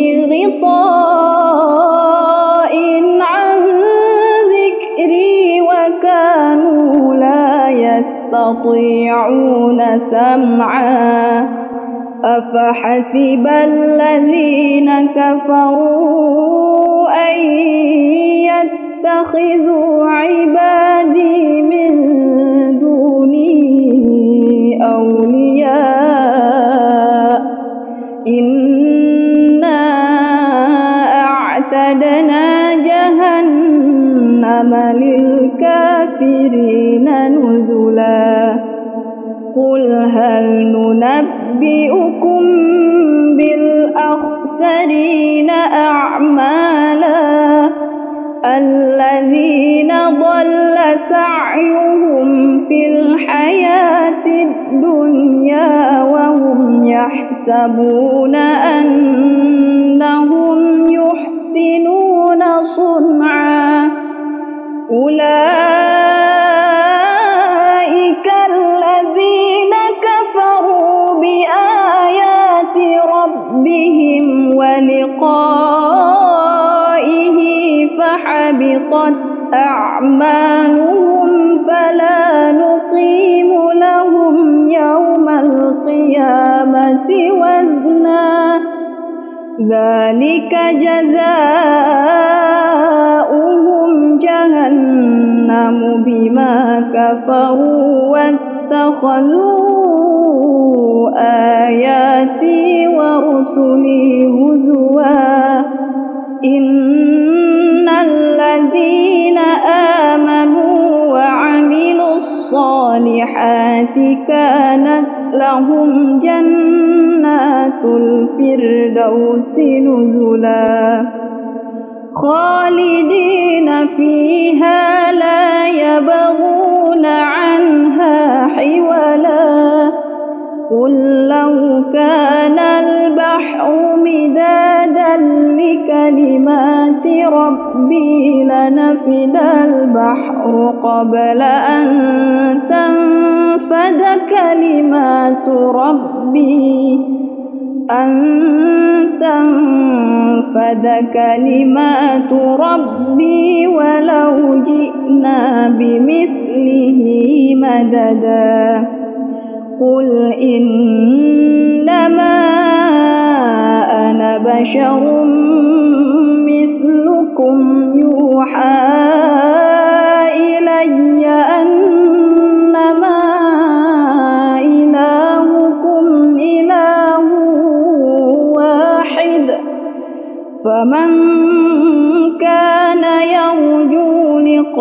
غطاء عن ذكري وكانوا لا يستطيعون سمعا أفحسب الذين كفروا أن يتخذوا عبادي من دوني أولياء إنا أعتدنا جهنم للكافرين نزلا قل هل ننبئكم بالأخسرين أعمالا الذين ضل سعيهم في الحياة الدنيا وهم يحسبون أنهم يحسنون صنعا أولئك الذين كفروا بآيات ربهم ولقائه فحبطت أعمالهم فلا نقيم لهم يوم القيامة وزنا ذلك جزاؤهم جهنم بما كفروا واتخذوا آياتي ورسلي إن الذين آمنوا وعملوا الصالحات كانت لهم جنات الفردوس نزلا خالدين فيها لا يبغون عنها حولا قل لو كان البحر مدادا لكلمات ربي لنفد البحر قبل أن تنفد كلمات ربي أن تنفد كلمات ربي ولو جئنا بمثله مددا قل إنما أنا بشر مثلكم يوحى إلي أنما إلهكم إله واحد فمن كان يرجو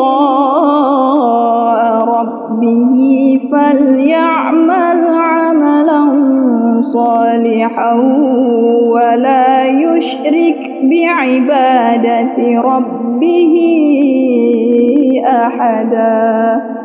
لقاء ربه فليعمل عملا صالحا ولا يشرك بعبادة ربه أحدا.